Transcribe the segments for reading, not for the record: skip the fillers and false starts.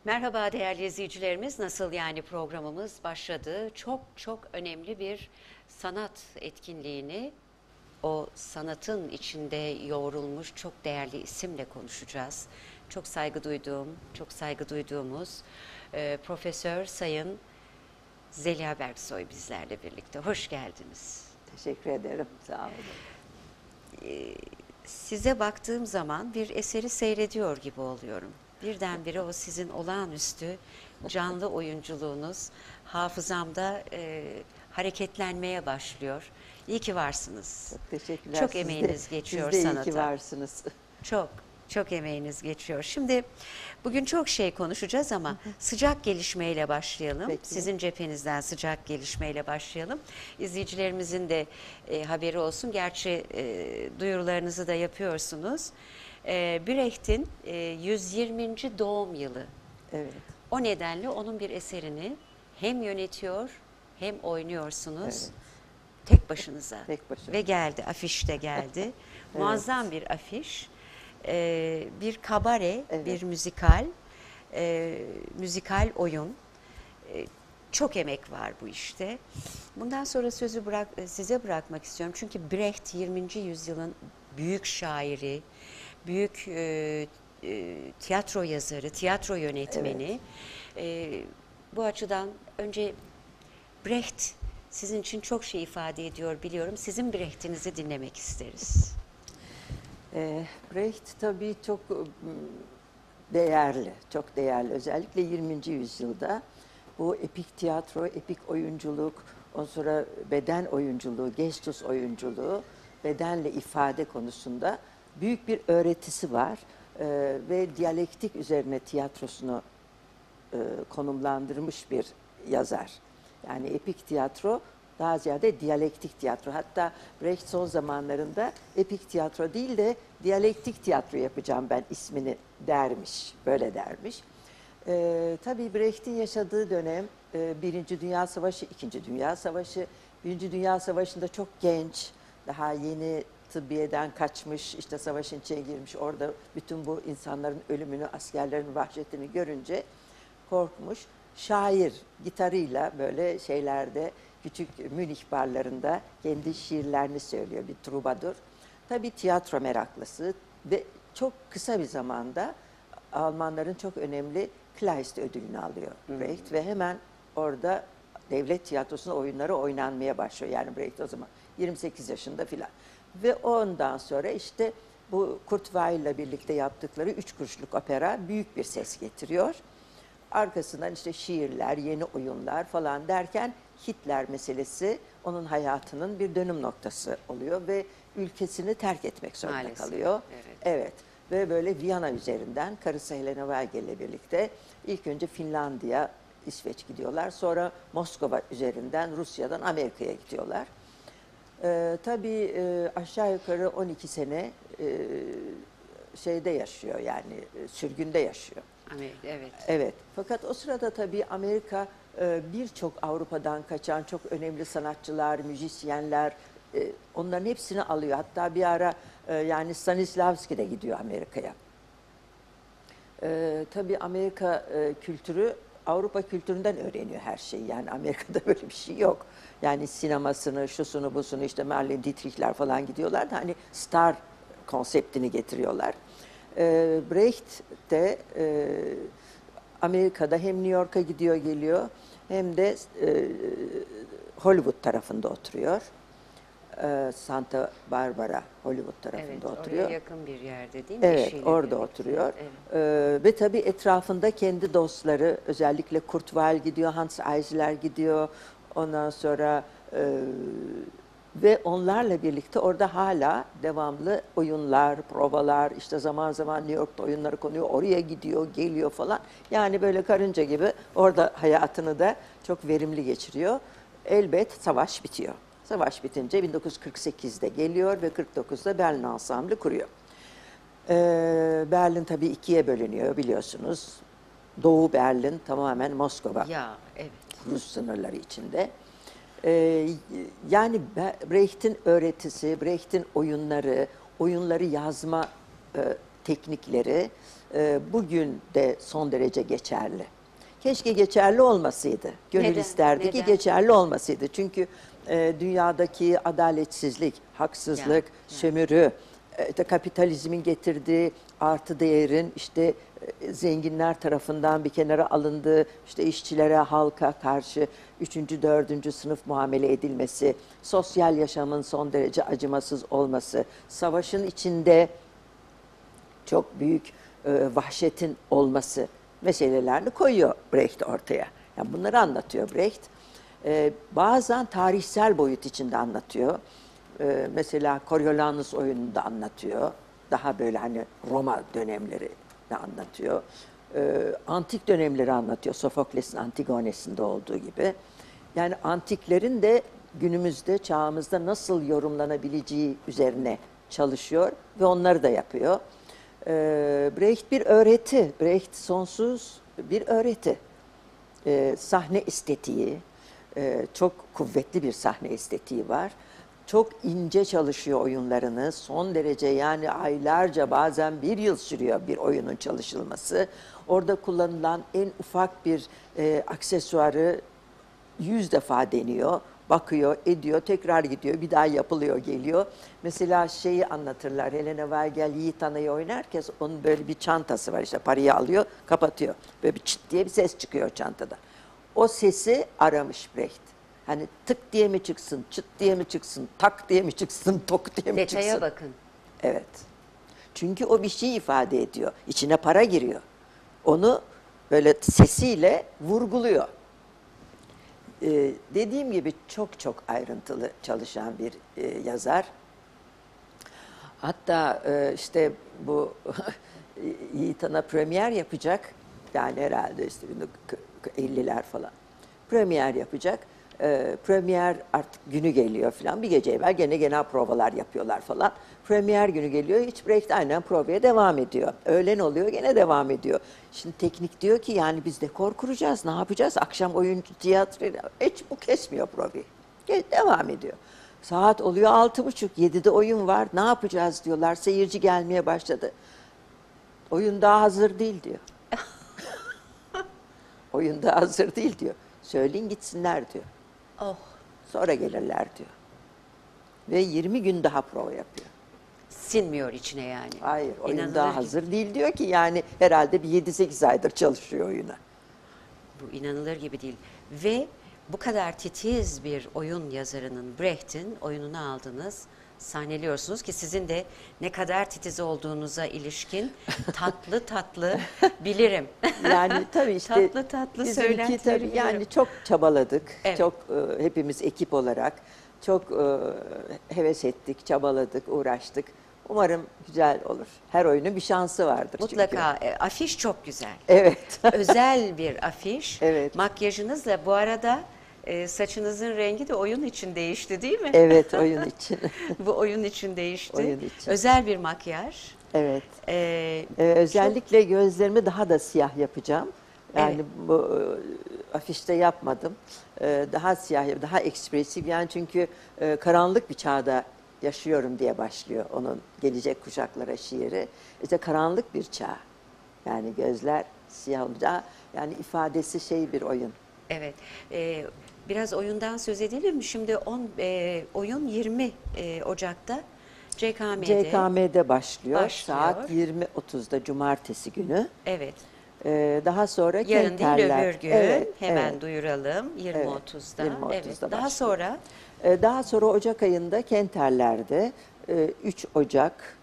Merhaba değerli izleyicilerimiz. Nasıl yani programımız başladı. Çok önemli bir sanat etkinliğini o sanatın içinde yoğrulmuş çok değerli isimle konuşacağız. Çok saygı duyduğumuz Profesör Sayın Zeliha Berksoy bizlerle birlikte. Hoş geldiniz. Teşekkür ederim. Sağ olun. Size baktığım zaman bir eseri seyrediyor gibi oluyorum. Birdenbire o sizin olağanüstü canlı oyunculuğunuz hafızamda hareketlenmeye başlıyor. İyi ki varsınız. Çok teşekkürler. Çok emeğiniz geçiyor siz de iyi sanata. ki varsınız. Çok emeğiniz geçiyor. Şimdi bugün çok şey konuşacağız ama sıcak gelişmeyle başlayalım. Peki. Sizin cephenizden sıcak gelişmeyle başlayalım. İzleyicilerimizin de haberi olsun. Gerçi duyurularınızı da yapıyorsunuz. Brecht'in 120. doğum yılı. Evet. O nedenle onun bir eserini hem yönetiyor hem oynuyorsunuz. Evet. Tek başınıza. Tek başına. Ve geldi, afiş de geldi. Muazzam bir afiş. Bir kabare, Evet. bir müzikal oyun. Çok emek var bu işte. Bundan sonra sözü size bırakmak istiyorum. Çünkü Brecht 20. yüzyılın büyük şairi, büyük tiyatro yazarı, tiyatro yönetmeni. Bu açıdan önce Brecht sizin için çok şey ifade ediyor biliyorum. Sizin Brecht'inizi dinlemek isteriz. Brecht tabii çok değerli, çok değerli. Özellikle 20. yüzyılda bu epik tiyatro, epik oyunculuk, ondan sonra beden oyunculuğu, gestus oyunculuğu, bedenle ifade konusunda büyük bir öğretisi var. Ve diyalektik üzerine tiyatrosunu konumlandırmış bir yazar. Yani epik tiyatro daha ziyade diyalektik tiyatro. Hatta Brecht son zamanlarında epik tiyatro değil de diyalektik tiyatro yapacağım ben ismini dermiş, böyle dermiş. Tabii Brecht'in yaşadığı dönem Birinci Dünya Savaşı, İkinci Dünya Savaşı. Birinci Dünya Savaşı'nda çok genç, daha yeni tıbbiyeden kaçmış, işte savaşın içine girmiş. Orada bütün bu insanların ölümünü, askerlerin vahşetini görünce korkmuş. Şair gitarıyla böyle şeylerde, küçük Münih barlarında kendi şiirlerini söylüyor, bir trubadur. Tabii tiyatro meraklısı ve çok kısa bir zamanda Almanların çok önemli Kleist ödülünü alıyor Brecht ve hemen orada devlet tiyatrosunda oyunları oynanmaya başlıyor. Yani Brecht o zaman 28 yaşında filan. Ve ondan sonra işte bu Kurt Weill'le birlikte yaptıkları 3 kuruşluk opera büyük bir ses getiriyor. Arkasından işte şiirler, yeni oyunlar falan derken Hitler meselesi onun hayatının bir dönüm noktası oluyor ve ülkesini terk etmek zorunda Maalesef, kalıyor. evet. Evet. Ve böyle Viyana üzerinden karısı Helena Weigel ile birlikte ilk önce Finlandiya, İsveç gidiyorlar. Sonra Moskova üzerinden Rusya'dan Amerika'ya gidiyorlar. Tabii aşağı yukarı 12 sene şeyde yaşıyor, yani sürgünde yaşıyor. Amerika, evet. Evet. Fakat o sırada tabii Amerika birçok Avrupa'dan kaçan çok önemli sanatçılar, müzisyenler, onların hepsini alıyor. Hatta bir ara yani Stanislavski de gidiyor Amerika'ya. Tabii Amerika kültürü Avrupa kültüründen öğreniyor her şeyi. Yani Amerika'da böyle bir şey yok. Yani sinemasını, şusunu, busunu, işte Marlene Dietrich'ler falan gidiyorlar da hani star konseptini getiriyorlar. Brecht de Amerika'da hem New York'a gidiyor geliyor hem de Hollywood tarafında oturuyor. Santa Barbara, Hollywood tarafında Evet, oturuyor. oraya yakın bir yerde değil mi? Evet, Eşiyle orada birlikte. oturuyor. Evet. Ve tabii etrafında kendi dostları, özellikle Kurt Weill gidiyor, Hans Eisler gidiyor. Ondan sonra ve onlarla birlikte orada hala devamlı oyunlar, provalar, işte zaman zaman New York'ta oyunları konuyor, oraya gidiyor, geliyor falan. Yani böyle karınca gibi orada hayatını da çok verimli geçiriyor. Elbet savaş bitiyor. Savaş bitince 1948'de geliyor ve 49'da Berlin Ansamblı kuruyor. Berlin tabii ikiye bölünüyor biliyorsunuz. Doğu Berlin tamamen Moskova, Ya, evet. Rus sınırları içinde. Yani Brecht'in öğretisi, Brecht'in oyunları, oyunları yazma teknikleri bugün de son derece geçerli. Keşke geçerli olmasıydı. Gönül Neden? isterdi ki Neden? geçerli olmasıydı. Çünkü dünyadaki adaletsizlik, haksızlık, sömürü, kapitalizmin getirdiği artı değerin işte zenginler tarafından bir kenara alındığı, işte işçilere, halka karşı üçüncü, dördüncü sınıf muamele edilmesi, sosyal yaşamın son derece acımasız olması, savaşın içinde çok büyük vahşetin olması meselelerini koyuyor Brecht ortaya. Yani bunları anlatıyor Brecht. Bazen tarihsel boyut içinde anlatıyor. Mesela Coriolanus oyununu da anlatıyor. Daha böyle hani Roma dönemleri de anlatıyor. Antik dönemleri anlatıyor. Sofokles'in Antigones'inde olduğu gibi. Yani antiklerin de günümüzde, çağımızda nasıl yorumlanabileceği üzerine çalışıyor ve onları da yapıyor. Brecht bir öğreti, Brecht sonsuz bir öğreti. Sahne estetiği, çok kuvvetli bir sahne estetiği var. Çok ince çalışıyor oyunlarını, son derece yani aylarca bazen bir yıl sürüyor bir oyunun çalışılması. Orada kullanılan en ufak bir aksesuarı 100 defa deniyor, bakıyor, ediyor, tekrar gidiyor, bir daha yapılıyor, geliyor. Mesela şeyi anlatırlar, Helena Weigel Yiğit Ana'yı oynarken onun böyle bir çantası var, işte parayı alıyor, kapatıyor. Böyle bir çıt diye bir ses çıkıyor çantada. O sesi aramış Brecht. Hani tık diye mi çıksın, çıt diye mi çıksın, tak diye mi çıksın, tok diye mi çıksın? Detaya bakın. Evet. Çünkü o bir şey ifade ediyor. İçine para giriyor. Onu böyle sesiyle vurguluyor. Dediğim gibi çok çok ayrıntılı çalışan bir yazar. Hatta işte bu Yiğit Ana premier yapacak. Yani herhalde işte 50'ler falan. Premier yapacak. Premier artık günü geliyor falan. Bir gece evvel gene genel provalar yapıyorlar falan. Premier günü geliyor. Hiç Brecht aynen provaya devam ediyor. Öğlen oluyor gene devam ediyor. Şimdi teknik diyor ki yani biz dekor kuracağız. Ne yapacağız? Akşam oyuncu tiyatro. Hiç bu kesmiyor provayı. Devam ediyor. Saat oluyor 6:30, 7'de oyun var. Ne yapacağız diyorlar. Seyirci gelmeye başladı. Oyun daha hazır değil diyor. Oyun daha hazır değil diyor. Söyleyin gitsinler diyor. Oh, Sonra gelirler diyor. Ve 20 gün daha prova yapıyor. sinmiyor içine yani. Hayır, oyun İnanılır daha gibi. hazır değil diyor ki yani herhalde bir 7-8 aydır çalışıyor oyuna. Bu inanılır gibi değil. Ve bu kadar titiz bir oyun yazarının, Brecht'in oyununu aldınız, sahneliyorsunuz ki sizin de ne kadar titiz olduğunuza ilişkin tatlı tatlı bilirim. Yani tabii işte tatlı tatlı bizimki söylentileri tabii bilirim. yani çok çabaladık. Evet. Çok hepimiz ekip olarak çok heves ettik, çabaladık, uğraştık. Umarım güzel olur. Her oyunun bir şansı vardır çünkü. Mutlaka afiş çok güzel. Evet. Özel bir afiş. Evet. Makyajınızla bu arada saçınızın rengi de oyun için değişti değil mi? Evet, oyun için. Bu oyun için değişti. Oyun için. Özel bir makyaj. Evet. E, Özellikle gözlerimi daha da siyah yapacağım. Yani Evet. bu afişte yapmadım. Daha siyah, daha ekspresif. Yani çünkü karanlık bir çağda yaşıyorum diye başlıyor onun gelecek kuşaklara şiiri. İşte karanlık bir çağ. Yani gözler siyah olunca yani ifadesi şey bir oyun. Evet. Biraz oyundan söz edelim mi? Şimdi oyun 20 Ocak'ta CKM'de. CKM'de başlıyor. Başlıyor. Saat 20.30'da Cumartesi günü. Evet. Daha sonra Yarın değil Kenterler. öbür gün Evet, hemen evet. duyuralım 20.30'da. 20.30'da Evet. Daha başlıyor. sonra Daha sonra Ocak ayında Kenterler'de 3 Ocak,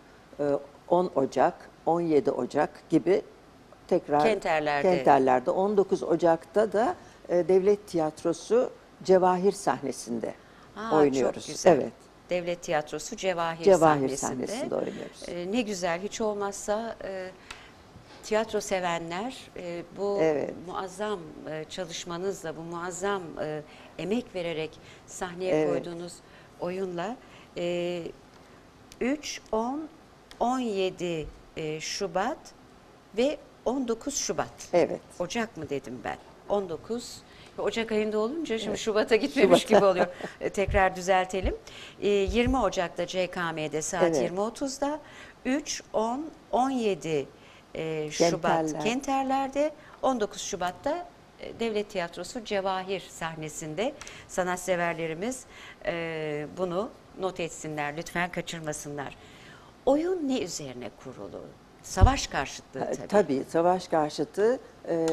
10 Ocak, 17 Ocak gibi tekrar Kenterler'de 19 Ocak'ta da Devlet Tiyatrosu Cevahir sahnesinde oynuyoruz. Çok güzel. Evet. Devlet Tiyatrosu Cevahir Cevahir sahnesinde. sahnesinde oynuyoruz. Ne güzel, hiç olmazsa tiyatro sevenler bu Evet. muazzam çalışmanızla, bu muazzam emek vererek sahneye Evet. koyduğunuz oyunla 3, 10, 17 Şubat ve 19 Şubat. Evet. Ocak mı dedim ben? 19 Ocak ayında olunca şimdi Şubat'a gitmemiş gibi oluyor. Tekrar düzeltelim. 20 Ocak'ta CKM'de saat Evet. 20.30'da 3, 10, 17 Şubat Kenterler. Kenterler'de, 19 Şubat'ta Devlet Tiyatrosu Cevahir sahnesinde. Sanatseverlerimiz bunu not etsinler, lütfen kaçırmasınlar. Oyun ne üzerine kurulu? Savaş karşıtlığı tabii. Tabii savaş karşıtı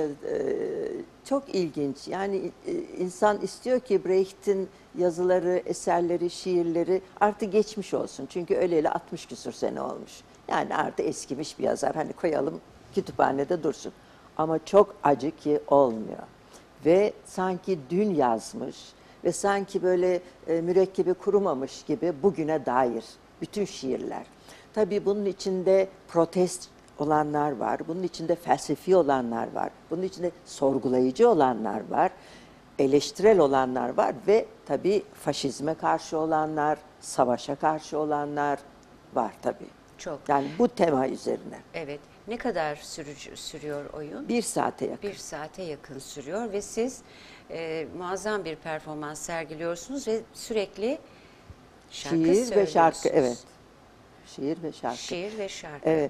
çok ilginç. Yani insan istiyor ki Brecht'in yazıları, eserleri, şiirleri artık geçmiş olsun. Çünkü öleli 60 küsur sene olmuş. Yani artık eskimiş bir yazar. Hani koyalım kütüphanede dursun. Ama çok acı ki olmuyor. Ve sanki dün yazmış ve sanki böyle mürekkebi kurumamış gibi bugüne dair bütün şiirler. Tabii bunun içinde protest olanlar var, bunun içinde felsefi olanlar var, bunun içinde sorgulayıcı olanlar var, eleştirel olanlar var ve tabii faşizme karşı olanlar, savaşa karşı olanlar var tabii. Çok. Yani bu tema üzerine. Evet. Ne kadar sürüyor oyun? 1 saate yakın. 1 saate yakın sürüyor ve siz muazzam bir performans sergiliyorsunuz ve sürekli şarkı Şiir ve söylüyorsunuz. şarkı, evet. Şiir ve şarkı. Şiir ve şarkı. Evet,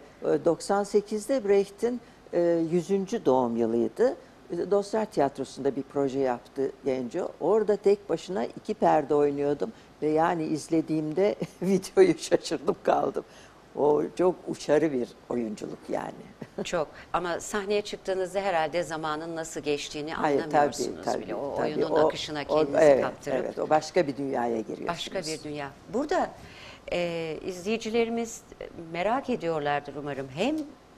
98'de Brecht'in 100. doğum yılıydı. Dostlar Tiyatrosu'nda bir proje yaptı Genco. Orada tek başına 2 perde oynuyordum ve yani izlediğimde videoyu şaşırdım kaldım. O çok uçarı bir oyunculuk yani. Çok. Ama sahneye çıktığınızda herhalde zamanın nasıl geçtiğini Hayır, anlamıyorsunuz tabii, bile. O tabii. oyunun O- akışına o- kendinizi evet, kaptırıp evet, o başka bir dünyaya giriyorsunuz. başka bir dünya. Burada izleyicilerimiz merak ediyorlardır umarım. Hem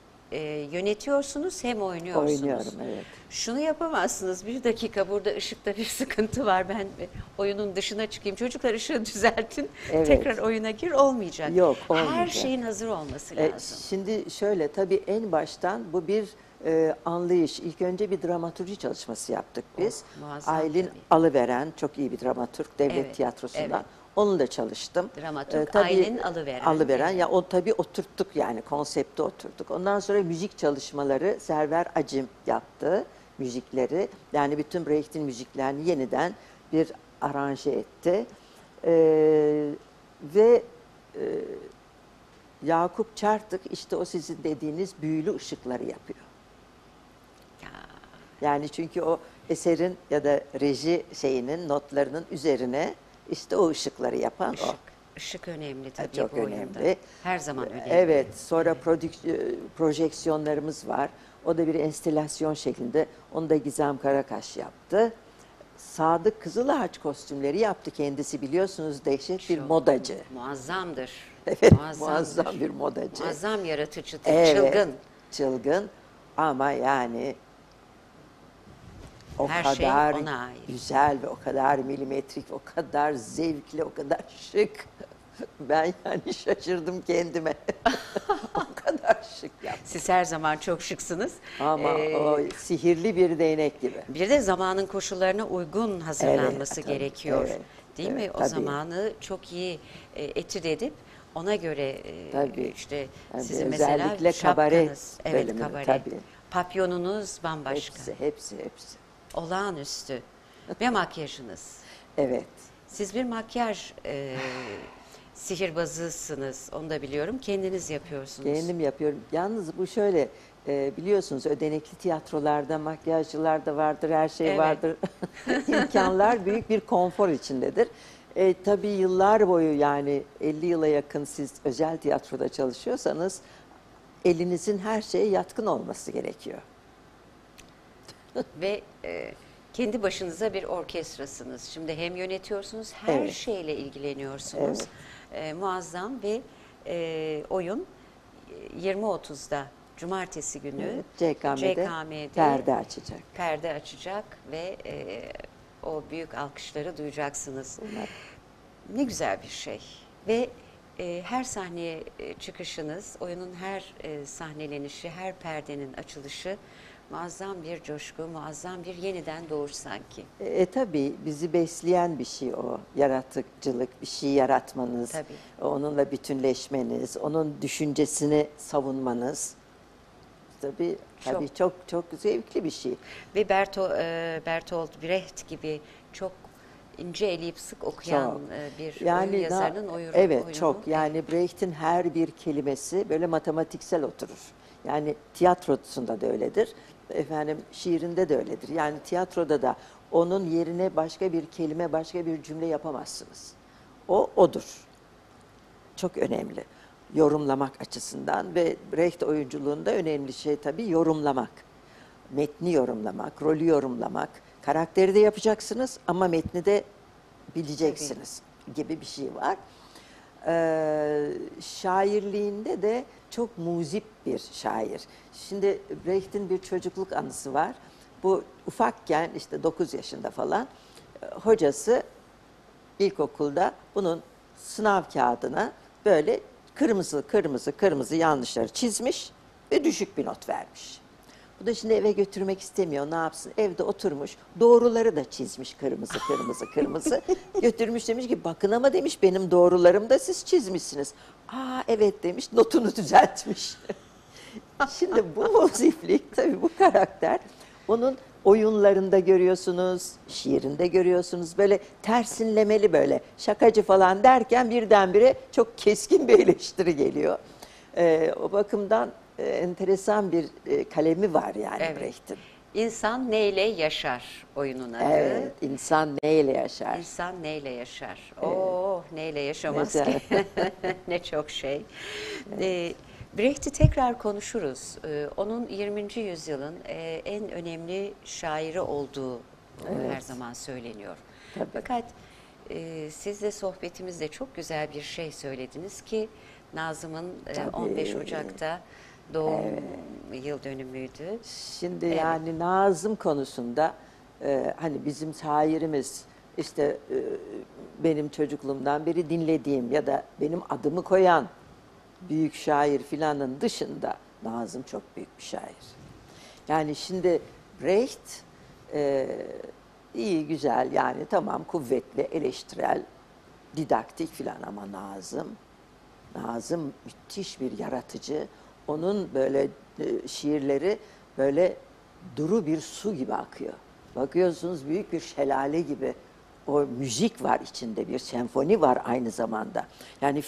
yönetiyorsunuz hem oynuyorsunuz. Oynuyorum, evet. Şunu yapamazsınız. 1 dakika burada ışıkta bir sıkıntı var. Ben oyunun dışına çıkayım. Çocuklar ışığı düzeltin. Evet. Tekrar oyuna gir. Olmayacak. Yok, Her olmayacak. şeyin hazır olması lazım. Şimdi şöyle, tabii en baştan bu bir anlayış. İlk önce bir dramaturji çalışması yaptık biz. muazzam Aylin tabii. Alıveren çok iyi bir dramaturg Devlet Evet, Tiyatrosu'ndan. evet. Onunla çalıştım. Dramaturg Tabii, Aylin Alıveren. Alıveren. Evet. Ya o tabii oturttuk yani konsepte oturttuk. Ondan sonra müzik çalışmaları Server Acim yaptı müzikleri. Yani bütün Brecht'in müziklerini yeniden bir aranje etti. Ve Yakup Çartık işte o sizin dediğiniz büyülü ışıkları yapıyor. Ya, Yani çünkü o eserin ya da reji şeyinin notlarının üzerine işte o ışıkları yapan o. ışık önemli tabii Çok bu oyunda. önemli. Her zaman önemli. Evet, sonra projeksiyonlarımız var. O da bir enstelasyon şeklinde. Onu da Gizem Karakaş yaptı. Sadık Kızılağaç kostümleri yaptı kendisi, biliyorsunuz, dehşet bir Çok modacı. Muazzamdır. Evet, Muazzamdır. muazzam bir modacı. Muazzam yaratıcıdır. Evet, Çılgın. çılgın ama yani o Her şey kadar ona ait. güzel ve o kadar milimetrik, o kadar zevkli, o kadar şık. Ben yani şaşırdım kendime. O kadar şık yaptı. Siz her zaman çok şıksınız. Ama o sihirli bir değnek gibi. Bir de zamanın koşullarına uygun hazırlanması Evet, tabii, gerekiyor. evet, Değil mi? evet, O tabii. zamanı çok iyi etüt edip ona göre Tabii. işte Tabii, sizin mesela özellikle kabare şapkanız, evet, bölümünü, kabare. tabii. Papyonunuz bambaşka. Hepsi. Olağanüstü. Ve makyajınız. Evet. Siz bir makyaj sihirbazısınız. Onu da biliyorum. Kendiniz yapıyorsunuz. Kendim yapıyorum. Yalnız bu şöyle, biliyorsunuz ödenekli tiyatrolarda makyajcılar da vardır, her şey Evet. vardır. İmkanlar büyük bir konfor içindedir. Tabii yıllar boyu, yani 50 yıla yakın siz özel tiyatroda çalışıyorsanız elinizin her şeye yatkın olması gerekiyor. Ve kendi başınıza bir orkestrasınız. Şimdi hem yönetiyorsunuz, her Evet. şeyle ilgileniyorsunuz. Muazzam ve oyun 20.30'da Cumartesi günü Evet, CKM'de perde açacak. perde açacak ve o büyük alkışları duyacaksınız. Bunlar Ne güzel bir şey. Ve her sahneye çıkışınız, oyunun her sahnelenişi, her perdenin açılışı muazzam bir coşku, muazzam bir yeniden doğuş sanki. Tabii bizi besleyen bir şey o. Yaratıcılık, bir şey yaratmanız, Tabii. onunla bütünleşmeniz, onun düşüncesini savunmanız. Tabii çok zevkli bir şey. Ve Bertolt Brecht gibi çok ince eleyip sık okuyan Çok. bir Yani oyun yazarının oyunu. evet, çok. Yani Brecht'in her bir kelimesi böyle matematiksel oturur. Yani tiyatrosunda da öyledir. Efendim şiirinde de öyledir. Yani tiyatroda da onun yerine başka bir kelime, başka bir cümle yapamazsınız. O odur. Çok önemli. Yorumlamak açısından ve Brecht oyunculuğunda önemli şey tabii yorumlamak. Metni yorumlamak, rolü yorumlamak. Karakteri de yapacaksınız ama metni de bileceksiniz gibi bir şey var. Şairliğinde de çok muzip bir şair. Şimdi Brecht'in bir çocukluk anısı var. Bu ufakken işte 9 yaşında falan hocası ilkokulda bunun sınav kağıdına böyle kırmızı kırmızı kırmızı yanlışları çizmiş ve düşük bir not vermiş. Bu da şimdi eve götürmek istemiyor. Ne yapsın? Evde oturmuş. Doğruları da çizmiş kırmızı kırmızı kırmızı. Götürmüş demiş ki bakın ama demiş benim doğrularımı da siz çizmişsiniz. Aa evet demiş notunu düzeltmiş. Şimdi bu muziplik tabii bu karakter onun oyunlarında görüyorsunuz, şiirinde görüyorsunuz. Böyle tersinlemeli böyle şakacı falan derken birdenbire çok keskin bir eleştiri geliyor. O bakımdan enteresan bir kalemi var yani Evet. Brecht'in. İnsan neyle yaşar oyunun adı. Evet, insan neyle yaşar? İnsan neyle yaşar? Oh neyle yaşamaz Ne ki? Ne çok şey. Brecht'i tekrar konuşuruz. Onun 20. yüzyılın en önemli şairi olduğu her zaman söyleniyor. Tabii. Fakat siz de sohbetimizde çok güzel bir şey söylediniz ki Nazım'ın 15 Ocak'ta doğum yıl dönümüydü. Şimdi Evet. yani Nazım konusunda hani bizim şairimiz işte benim çocukluğumdan beri dinlediğim ya da benim adımı koyan büyük şair filanın dışında Nazım çok büyük bir şair. Yani şimdi Brecht iyi güzel yani tamam kuvvetli eleştirel didaktik filan ama Nazım müthiş bir yaratıcı. Onun böyle şiirleri böyle duru bir su gibi akıyor. Bakıyorsunuz büyük bir şelale gibi. O müzik var içinde, bir senfoni var aynı zamanda. Yani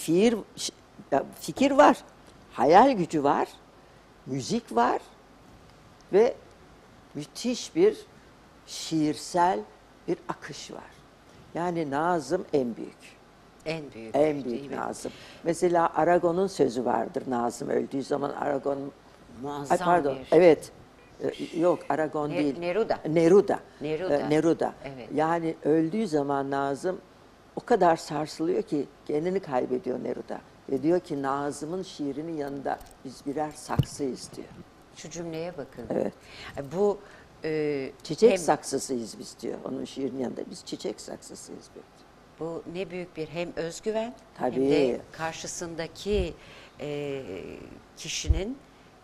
fikir var, hayal gücü var, müzik var ve müthiş bir şiirsel bir akış var. Yani Nazım en büyük. En büyük. En değil büyük mi? Nazım. Mesela Aragon'un sözü vardır Nazım öldüğü zaman Aragon Muazzam pardon bir. evet yok Aragon değil. Neruda. Neruda. Neruda. Neruda. Evet. Yani öldüğü zaman Nazım o kadar sarsılıyor ki kendini kaybediyor Neruda. Ve diyor ki Nazım'ın şiirinin yanında biz birer saksıyız diyor. Şu cümleye bakın. Evet. Bu Çiçek hem- saksısıyız biz diyor. Onun şiirinin yanında biz çiçek saksısıyız diyor. bu ne büyük bir hem özgüven hem Tabii. de karşısındaki kişinin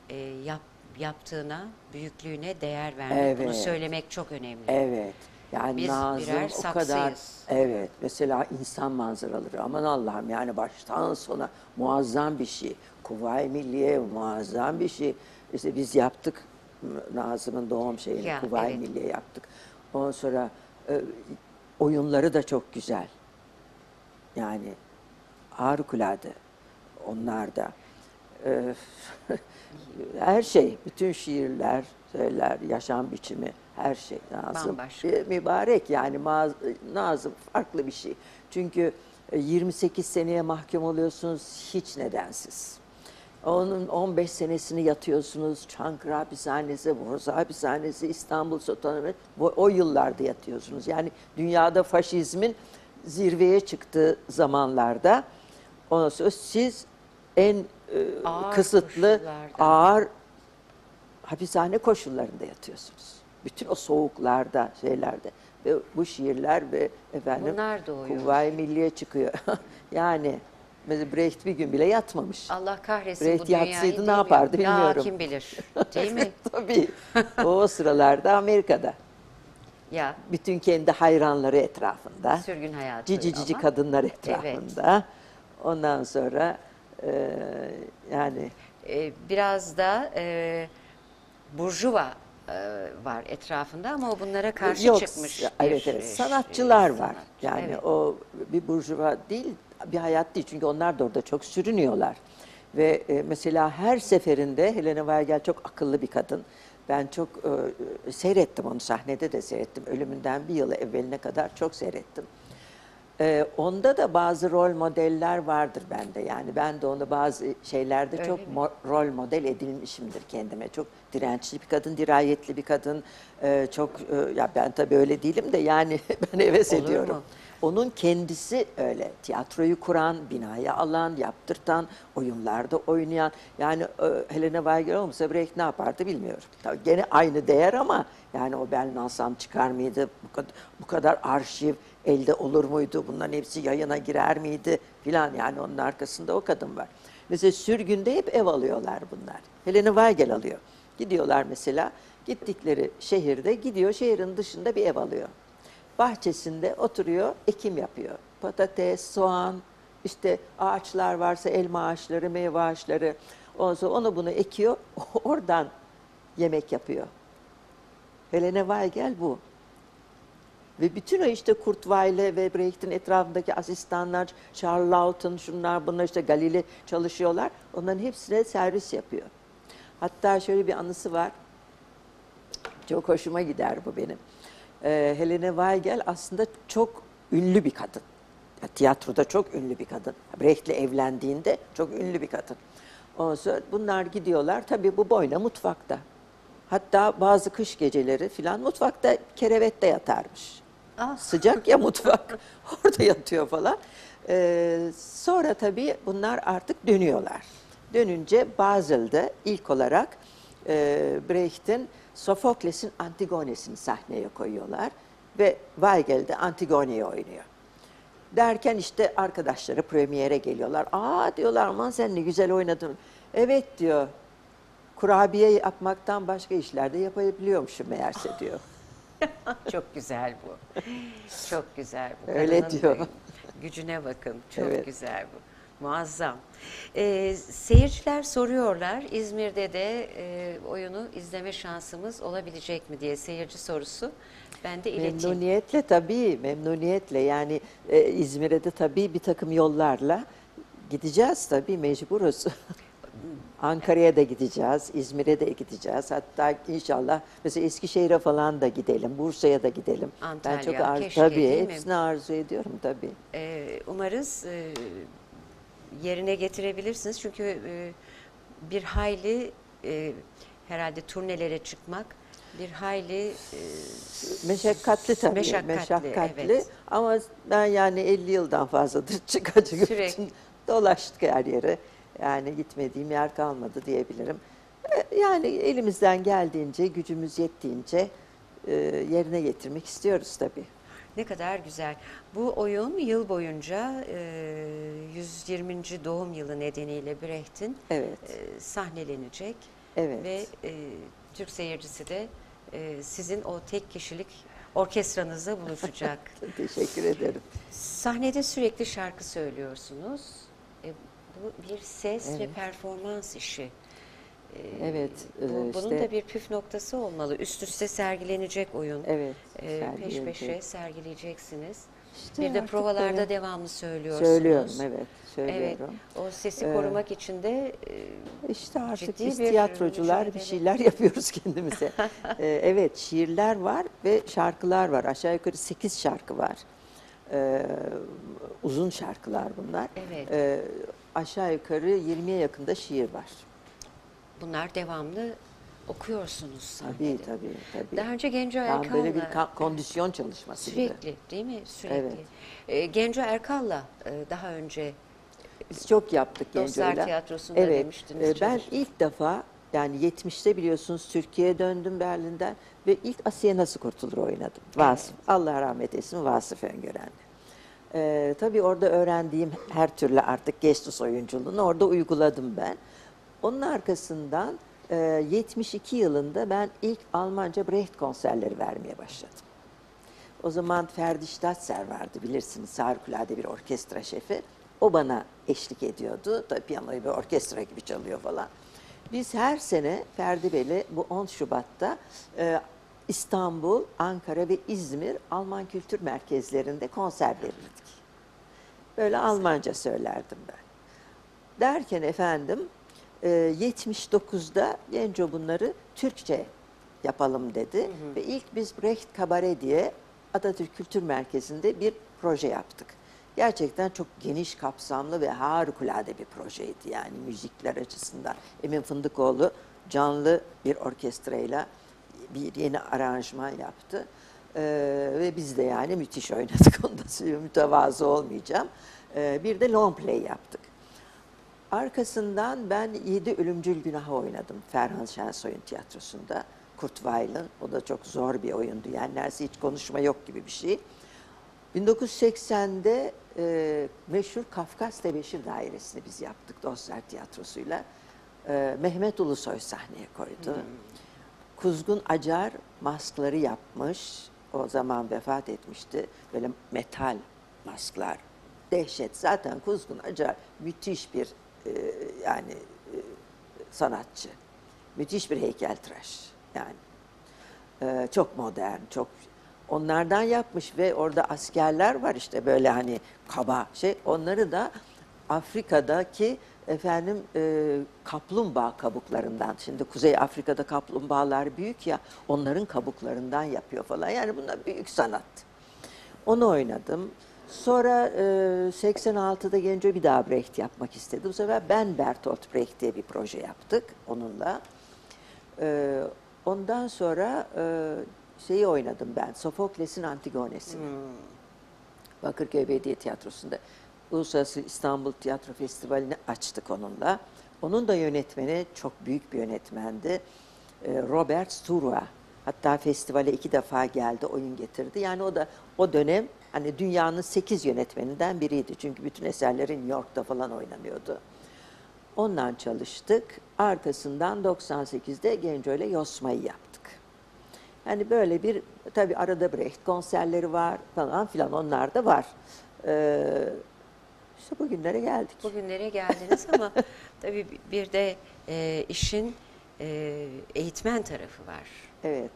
yaptığına, büyüklüğüne değer vermek. Bunu Evet. söylemek çok önemli. Evet. Yani Biz Nazım birer o kadar saksıyız. evet mesela insan manzaraları aman Allah'ım yani baştan sona muazzam bir şey. Kuvayi Milliye muazzam bir şey. İşte biz yaptık Nazım'ın doğum şeyini Ya, Kuvayi evet. Milliye yaptık. Ondan sonra oyunları da çok güzel. Yani harikulade onlar da. E, her şey, bütün şiirler, söyler, yaşam biçimi, her şey Nazım. Bambaşka. Mübarek yani Nazım farklı bir şey. Çünkü 28 seneye mahkum oluyorsunuz hiç nedensiz. Onun 15 senesini yatıyorsunuz. Çankırı Hapishanesi, Borsa Hapishanesi, İstanbul Sultanahmet. O yıllarda yatıyorsunuz. Yani dünyada faşizmin zirveye çıktığı zamanlarda ondan sonra siz en Ağır kısıtlı, koşullarda. ağır hapishane koşullarında yatıyorsunuz. Bütün o soğuklarda, şeylerde. Ve bu şiirler ve efendim Bunlar doğuyor. Kuvayi Milliye çıkıyor. Yani mesela Brecht bir gün bile yatmamış. Allah kahretsin Brecht bu dünyayı yatsaydı değil ne mi? yapardı Ya bilmiyorum. kim bilir değil mi? Tabii. O sıralarda Amerika'da. Ya Bütün kendi hayranları etrafında. sürgün hayatı Cici cici ama. kadınlar etrafında. Ondan sonra yani Biraz da burjuva var etrafında ama o bunlara karşı yok, çıkmış. evet bir, evet sanatçılar var. sanatçı. Yani Evet. o bir burjuva değil, bir hayat değil. Çünkü onlar da orada çok sürünüyorlar. Ve mesela her seferinde Helena Weigel çok akıllı bir kadın. Ben çok seyrettim onu, sahnede de seyrettim. Ölümünden bir yıl evveline kadar çok seyrettim. Onda da bazı rol modeller vardır bende. Yani ben de onu bazı şeylerde Öyle çok mi? rol model edilmişimdir kendime. Çok dirençli bir kadın, dirayetli bir kadın. Çok ya ben tabii öyle değilim de yani ben heves Olur ediyorum. mu? Onun kendisi öyle. Tiyatroyu kuran, binaya alan, yaptırtan, oyunlarda oynayan. Yani Helena Weigel olmasa Brecht ne yapardı bilmiyorum. Tabii gene aynı değer ama yani o Belnansam çıkar mıydı? Bu kadar arşiv elde olur muydu? Bunların hepsi yayına girer miydi? Filan, yani onun arkasında o kadın var. Mesela sürgünde hep ev alıyorlar bunlar. Helena Weigel alıyor. Gidiyorlar mesela, gittikleri şehirde gidiyor, şehrin dışında bir ev alıyor. Bahçesinde oturuyor, ekim yapıyor. Patates, soğan, işte ağaçlar varsa elma ağaçları, meyve ağaçları. Ondan sonra onu bunu ekiyor, oradan yemek yapıyor. Helena Weigel bu. Ve bütün o işte Kurt Weill ve Brecht'in etrafındaki asistanlar, Charles Laughton, şunlar bunlar, işte Galili çalışıyorlar. Onların hepsine servis yapıyor. Hatta şöyle bir anısı var. Çok hoşuma gider bu benim. Helena Weigel aslında çok ünlü bir kadın. Ya, tiyatroda çok ünlü bir kadın. Brecht'le evlendiğinde çok ünlü bir kadın. Ondan sonra bunlar gidiyorlar. Tabii bu boyna mutfakta. Hatta bazı kış geceleri filan mutfakta kerevette yatarmış. Ah. Sıcak ya mutfak. Orada yatıyor falan. Sonra tabii bunlar artık dönüyorlar. Dönünce Basel'de ilk olarak Brecht'in Sofokles'in Antigone'sini sahneye koyuyorlar. Ve Weigel de Antigone'yi oynuyor. Derken işte arkadaşları premiere geliyorlar. Aa diyorlar, aman sen ne güzel oynadın. Evet diyor, kurabiye yapmaktan başka işler de yapabiliyormuşum meğerse diyor. Çok güzel bu. Çok güzel bu. Öyle Kadının diyor. gücüne bakın. Çok Evet. güzel bu. Muazzam. Seyirciler soruyorlar. İzmir'de de oyunu izleme şansımız olabilecek mi diye seyirci sorusu. Ben de ileteyim. Memnuniyetle tabii, memnuniyetle. Yani İzmir'e de tabii bir takım yollarla gideceğiz tabii, mecburuz. Ankara'ya da gideceğiz, İzmir'e de gideceğiz. Hatta inşallah mesela Eskişehir'e falan da gidelim, Bursa'ya da gidelim. Ben çok Antalya, keşke, tabii değil mi? hepsini arzu ediyorum tabii. Umarız yerine getirebilirsiniz. Çünkü bir hayli herhalde turnelere çıkmak bir hayli Meşakkatli tabii, meşakkatli, evet. Ama ben yani 50 yıldan fazladır çıkacak Sürekli. için dolaştık her yere. Yani gitmediğim yer kalmadı diyebilirim. Yani elimizden geldiğince, gücümüz yettiğince yerine getirmek istiyoruz tabii. Ne kadar güzel. Bu oyun yıl boyunca 120. doğum yılı nedeniyle Brecht'in Evet. sahnelenecek. Evet. Ve Türk seyircisi de sizin o tek kişilik orkestranızla buluşacak. Teşekkür ederim. Sahnede sürekli şarkı söylüyorsunuz. Bu bir ses ve Evet. performans işi. Evet, Bunun işte- da bir püf noktası olmalı. Üst üste sergilenecek oyun. Evet, Peş sergilenecek. peşe sergileyeceksiniz. İşte Bir de artık provalarda böyle devamlı söylüyorsunuz. söylüyorum, evet, Evet, söylüyorum. o sesi Ee, korumak için de İşte artık ciddi biz bir tiyatrocular bir mücadele. şeyler yapıyoruz kendimize. Evet, şiirler var ve şarkılar var. Aşağı yukarı 8 şarkı var. Uzun şarkılar bunlar. Evet. Aşağı yukarı 20'ye yakında şiir var. Bunlar devamlı okuyorsunuz sahnede. Tabii, tabii, tabii. Daha önce Genco Tam böyle bir Erkal'la kondisyon çalışması gibi. sürekli, değil mi? Sürekli. Evet. Genco Erkal'la daha önce Biz çok yaptık Dostlar Genco'yla. Tiyatrosu'nda Evet. demiştiniz. Ben ilk defa yani 70'te biliyorsunuz Türkiye'ye döndüm Berlin'den ve ilk Asiye Nasıl Kurtulur oynadım. Vasıf. Allah rahmet eylesin, Vasıf Öngören'le. Tabii orada öğrendiğim her türlü artık gestus oyunculuğunu orada uyguladım ben. Onun arkasından 72 yılında ben ilk Almanca Brecht konserleri vermeye başladım. O zaman Ferdi Statzer vardı, bilirsiniz, harikulade bir orkestra şefi. O bana eşlik ediyordu. Tabii piyanoyu bir orkestra gibi çalıyor falan. Biz her sene Ferdi Bey'le bu 10 Şubat'ta İstanbul, Ankara ve İzmir Alman kültür merkezlerinde konser verirdik. Böyle Almanca söylerdim ben. 10 Şubat'ta İstanbul, Ankara ve İzmir Alman kültür merkezlerinde konser verirdik. Böyle Almanca söylerdim ben. 10 Şubat'ta İstanbul, Ankara ve İzmir Alman kültür merkezlerinde konser verirdik. Böyle Almanca söylerdim ben. 10 Şubat'ta İstanbul, Ankara ve İzmir Alman kültür merkezlerinde konser verirdik. Böyle Almanca söylerdim ben. Derken efendim 79'da Genco bunları Türkçe yapalım dedi. Ve ilk biz Brecht Kabare diye Atatürk Kültür Merkezi'nde bir proje yaptık. Gerçekten çok geniş kapsamlı ve harikulade bir projeydi yani müzikler açısından. Emin Fındıkoğlu canlı bir orkestrayla bir yeni aranjman yaptı. Ve biz de yani müthiş oynadık. Onda mütevazı olmayacağım. Bir de long play yaptık. Arkasından ben 7 Ölümcül Günah'ı oynadım Ferhan Şensoy'un tiyatrosunda. Kurt Weill'ın. O da çok zor bir oyundu. Yani neredeyse hiç konuşma yok gibi bir şey. 1980'de meşhur Kafkas Tebeşir Dairesi'ni biz yaptık Dostlar Tiyatrosu'yla. Mehmet Ulusoy sahneye koydu. Kuzgun Acar maskları yapmış. O zaman vefat etmişti. Böyle metal masklar. Dehşet. Zaten Kuzgun Acar müthiş bir sanatçı. Müthiş bir heykeltıraş. Yani çok modern, çok onlardan yapmış ve orada askerler var işte böyle hani kaba şey. Onları da Afrika'daki efendim kaplumbağa kabuklarından. Şimdi Kuzey Afrika'da kaplumbağalar büyük ya, onların kabuklarından yapıyor falan. Yani bunlar büyük sanat. Onu oynadım. Sonra 86'da Genco bir daha Brecht yapmak istedi. Bu sefer ben Bertolt Brecht diye bir proje yaptık onunla. Ondan sonra şeyi oynadım ben, Sofokles'in Antigone'sini. Bakırköy Belediye Tiyatrosu'nda. Uluslararası İstanbul Tiyatro Festivali'ni açtık onunla. Onun da yönetmeni çok büyük bir yönetmendi. Robert Sturua. Hatta festivale 2 defa geldi, oyun getirdi. Yani o da o dönem hani dünyanın 8 yönetmeninden biriydi. Çünkü bütün eserleri New York'ta falan oynanıyordu. Ondan çalıştık. Arkasından 98'de Genco ile Yosma'yı yaptık. Yani böyle bir, tabii arada Brecht konserleri var falan filan, onlar da var. İşte bugünlere geldik. Bugünlere geldiniz ama tabii bir de işin eğitmen tarafı var. Evet.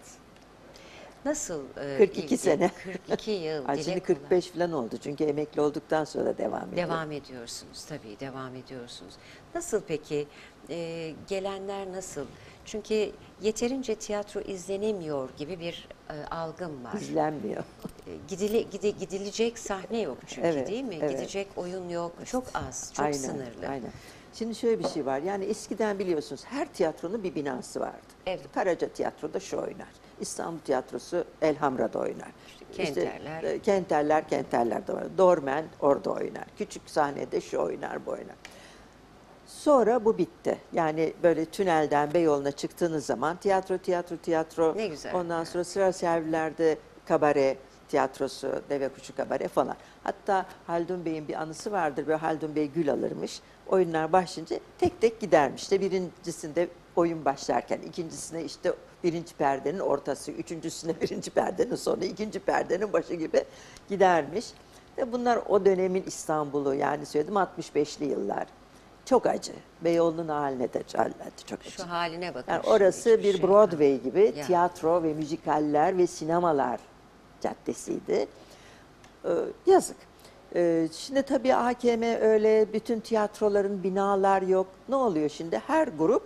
Nasıl 42 sene. 42 yıl. Ay, şimdi 45 falan oldu çünkü emekli olduktan sonra da devam ediyor. Devam ediyorsunuz tabii, devam ediyorsunuz. Nasıl peki, gelenler nasıl? Çünkü yeterince tiyatro izlenemiyor gibi bir algım var. İzlenmiyor. Gidilecek sahne yok çünkü, Evet, değil mi? evet. Gidecek oyun yok, çok az, çok Aynen, sınırlı. aynen. Şimdi şöyle bir şey var. Yani eskiden biliyorsunuz her tiyatronun bir binası vardı. Evet. Karaca Tiyatro'da şu oynar. İstanbul Tiyatrosu Elhamra'da oynar. Kenterler. İşte, Kenterler'de oynar. Dormen orada oynar. Küçük sahnede şu oynar, bu oynar. Sonra bu bitti. Yani böyle tünelden Beyoğlu'na çıktığınız zaman tiyatro. Ne güzel. Ondan sonra sıra servilerde kabare tiyatrosu, Deve Kuşu Kabare falan. Hatta Haldun Bey'in bir anısı vardır. Böyle Haldun Bey gül alırmış. Oyunlar başlayınca tek tek gidermiş. İşte birincisinde oyun başlarken, ikincisine işte birinci perdenin ortası, üçüncüsüne birinci perdenin sonu, ikinci perdenin başı gibi gidermiş. Ve bunlar o dönemin İstanbul'u, yani söyledim 65'li yıllar. Çok acı. Beyoğlu'nun haline de çok acı. Şu haline bakın. Yani şimdi, orası hiçbir bir şey Broadway yok. gibi Ya. tiyatro ve müzikaller ve sinemalar caddesiydi. Yazık. Şimdi tabii AKM öyle, bütün tiyatroların binalar yok. Ne oluyor şimdi? Her grup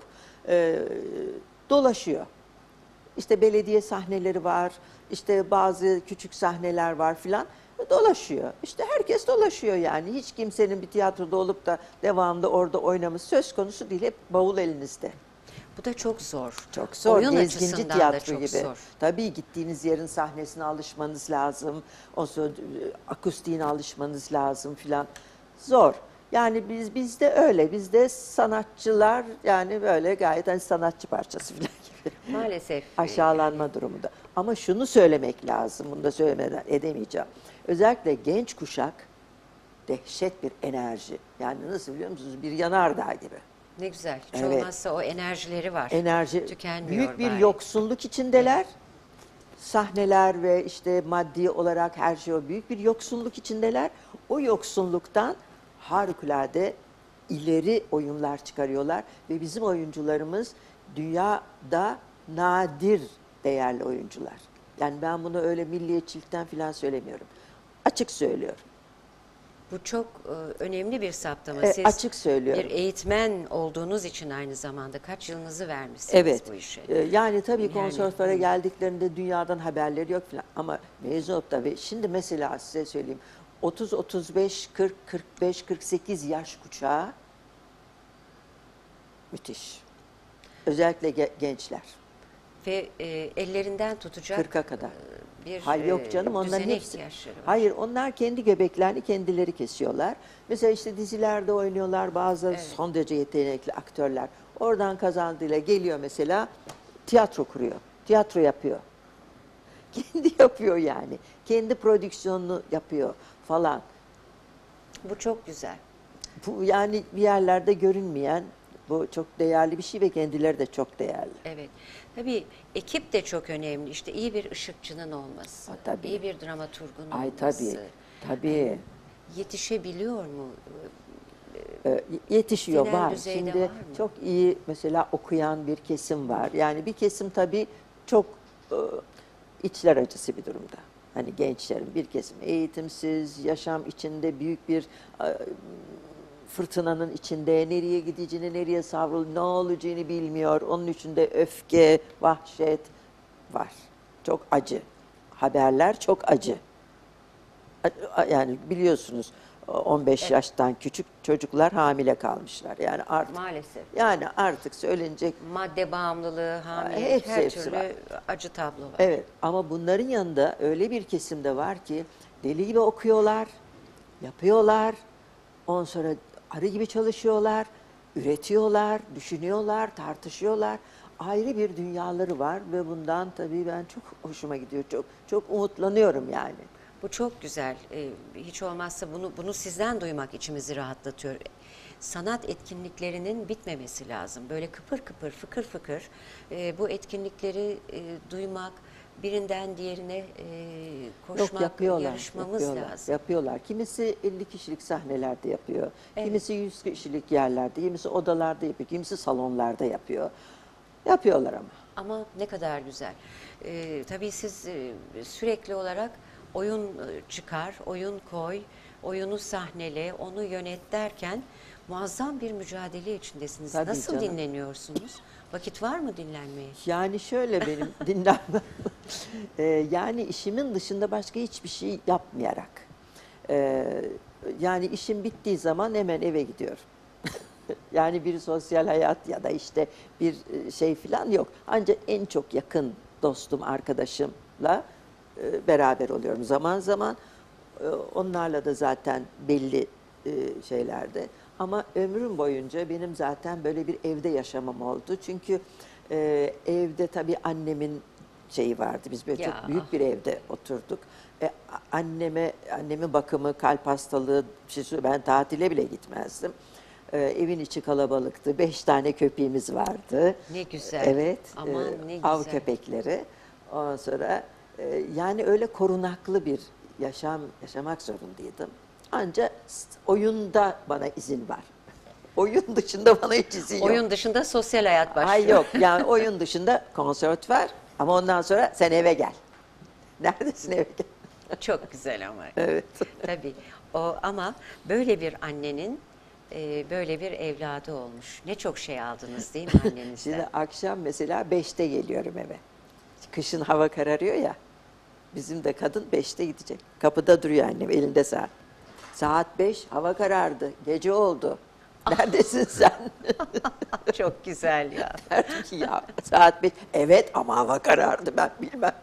dolaşıyor. İşte belediye sahneleri var, işte bazı küçük sahneler var filan. Dolaşıyor. İşte herkes dolaşıyor yani. Hiç kimsenin bir tiyatroda olup da devamlı orada oynaması söz konusu değil. Hep bavul elinizde. Bu da çok zor. Çok zor. Oyun Gezginci açısından da tiyatro çok gibi. zor. Tabii gittiğiniz yerin sahnesine alışmanız lazım. O sonra akustiğine alışmanız lazım filan. Zor. Yani bizde öyle. Bizde sanatçılar yani böyle gayet hani sanatçı parçası filan gibi. Maalesef. Aşağılanma durumunda. Ama şunu söylemek lazım. Bunu da söylemeden edemeyeceğim. Özellikle genç kuşak dehşet bir enerji. Yani nasıl biliyor musunuz? Bir yanardağ gibi. Ne güzel. Hiç Evet. olmazsa o enerjileri var. Enerji, Tükenmiyor büyük bir bari. yoksulluk içindeler. Sahneler ve işte maddi olarak her şey, o büyük bir yoksulluk içindeler. O yoksulluktan harikulade ileri oyunlar çıkarıyorlar ve bizim oyuncularımız dünyada nadir değerli oyuncular. Yani ben bunu öyle milliyetçilikten falan söylemiyorum. Açık söylüyorum. Bu çok önemli bir saptama. Siz Açık söylüyorum. bir eğitmen olduğunuz için aynı zamanda kaç yılınızı vermişsiniz Evet. bu işe. Yani tabii Yani, konservatuvara geldiklerinde dünyadan haberleri yok falan. Ama mezun olup da ve şimdi mesela size söyleyeyim 30, 35, 40, 45, 48 yaş kuşağı müthiş. Özellikle gençler. Ve ellerinden tutacak 40'a kadar. bir Hayır yok canım onların düzene hepsi. ihtiyaçları var. Hayır onlar kendi göbeklerini kendileri kesiyorlar. Mesela işte dizilerde oynuyorlar bazı son derece yetenekli aktörler. Oradan kazandığıyla geliyor mesela tiyatro kuruyor. Tiyatro yapıyor. Kendi yapıyor yani. Kendi prodüksiyonunu yapıyor falan. Bu çok güzel. Bu yani bir yerlerde görünmeyen bu çok değerli bir şey ve kendileri de çok değerli. Evet. Tabii ekip de çok önemli. İşte iyi bir ışıkçının olması, Tabii. iyi bir dramaturgun Ay olması. tabii. Tabii. Yetişebiliyor mu? Yetişiyor Genel var. düzeyde Şimdi var mı? çok iyi mesela okuyan bir kesim var. Yani bir kesim tabii çok içler acısı bir durumda. Hani gençlerin bir kesim eğitimsiz, yaşam içinde büyük bir fırtınanın içinde nereye gideceğini, nereye savrulup ne olacağını bilmiyor. Onun içinde öfke, vahşet var. Çok acı. Haberler çok acı. Yani biliyorsunuz 15 yaştan küçük çocuklar hamile kalmışlar. Maalesef. Yani artık söylenecek Madde bağımlılığı, hamilelik, her hepsi türlü var. acı tablo var. evet ama bunların yanında öyle bir kesimde var ki deli gibi okuyorlar, yapıyorlar. Ondan sonra arı gibi çalışıyorlar, üretiyorlar, düşünüyorlar, tartışıyorlar. Ayrı bir dünyaları var ve bundan tabii ben çok hoşuma gidiyor. Çok çok umutlanıyorum yani. Bu çok güzel. Hiç olmazsa bunu sizden duymak içimizi rahatlatıyor. Sanat etkinliklerinin bitmemesi lazım. Böyle kıpır kıpır, fıkır fıkır bu etkinlikleri duymak, birinden diğerine koşmak, yapıyorlar, yarışmamız yapıyorlar, lazım. yapıyorlar. Kimisi 50 kişilik sahnelerde yapıyor. Evet. Kimisi 100 kişilik yerlerde, kimisi odalarda yapıyor, kimisi salonlarda yapıyor. Yapıyorlar ama. Ama ne kadar güzel. Tabii siz sürekli olarak oyun çıkar, oyun koy, oyunu sahnele, onu yönet derken muazzam bir mücadele içindesiniz. Tabii Nasıl canım. dinleniyorsunuz? Vakit var mı dinlenmeye? Yani şöyle benim dinlenmem. Yani işimin dışında başka hiçbir şey yapmayarak. Yani işim bittiği zaman hemen eve gidiyorum. Yani bir sosyal hayat ya da işte bir şey falan yok. Ancak en çok yakın dostum, arkadaşımla beraber oluyorum zaman zaman. Onlarla da zaten belli şeylerde. Ama ömrüm boyunca benim zaten böyle bir evde yaşamam oldu. Çünkü evde tabii annemin şeyi vardı. Biz böyle Ya. çok büyük bir evde oturduk. Annemin bakımı, kalp hastalığı, ben tatile bile gitmezdim. Evin içi kalabalıktı. 5 tane köpeğimiz vardı. Ne güzel. Evet. Aman ne Av güzel. köpekleri. Ondan sonra yani öyle korunaklı bir yaşamak zorundaydım. Ancak oyunda bana izin var. Oyun dışında bana hiç izin yok. Oyun dışında sosyal hayat başlıyor. Ay yok. Yani oyun dışında konservatuvar ama ondan sonra sen eve gel. Neredesin eve gel? Çok güzel ama. Evet. Tabii. Ama böyle bir annenin böyle bir evladı olmuş. Ne çok şey aldınız değil mi annenizden? Şimdi akşam mesela 5'te geliyorum eve. Kışın hava kararıyor ya. Bizim de kadın 5'te gidecek. Kapıda duruyor annem elinde saat. Saat 5 hava karardı. Gece oldu. Neredesin sen? Çok güzel ya. Derdim ki ya saat 5. Evet ama hava karardı ben bilmem.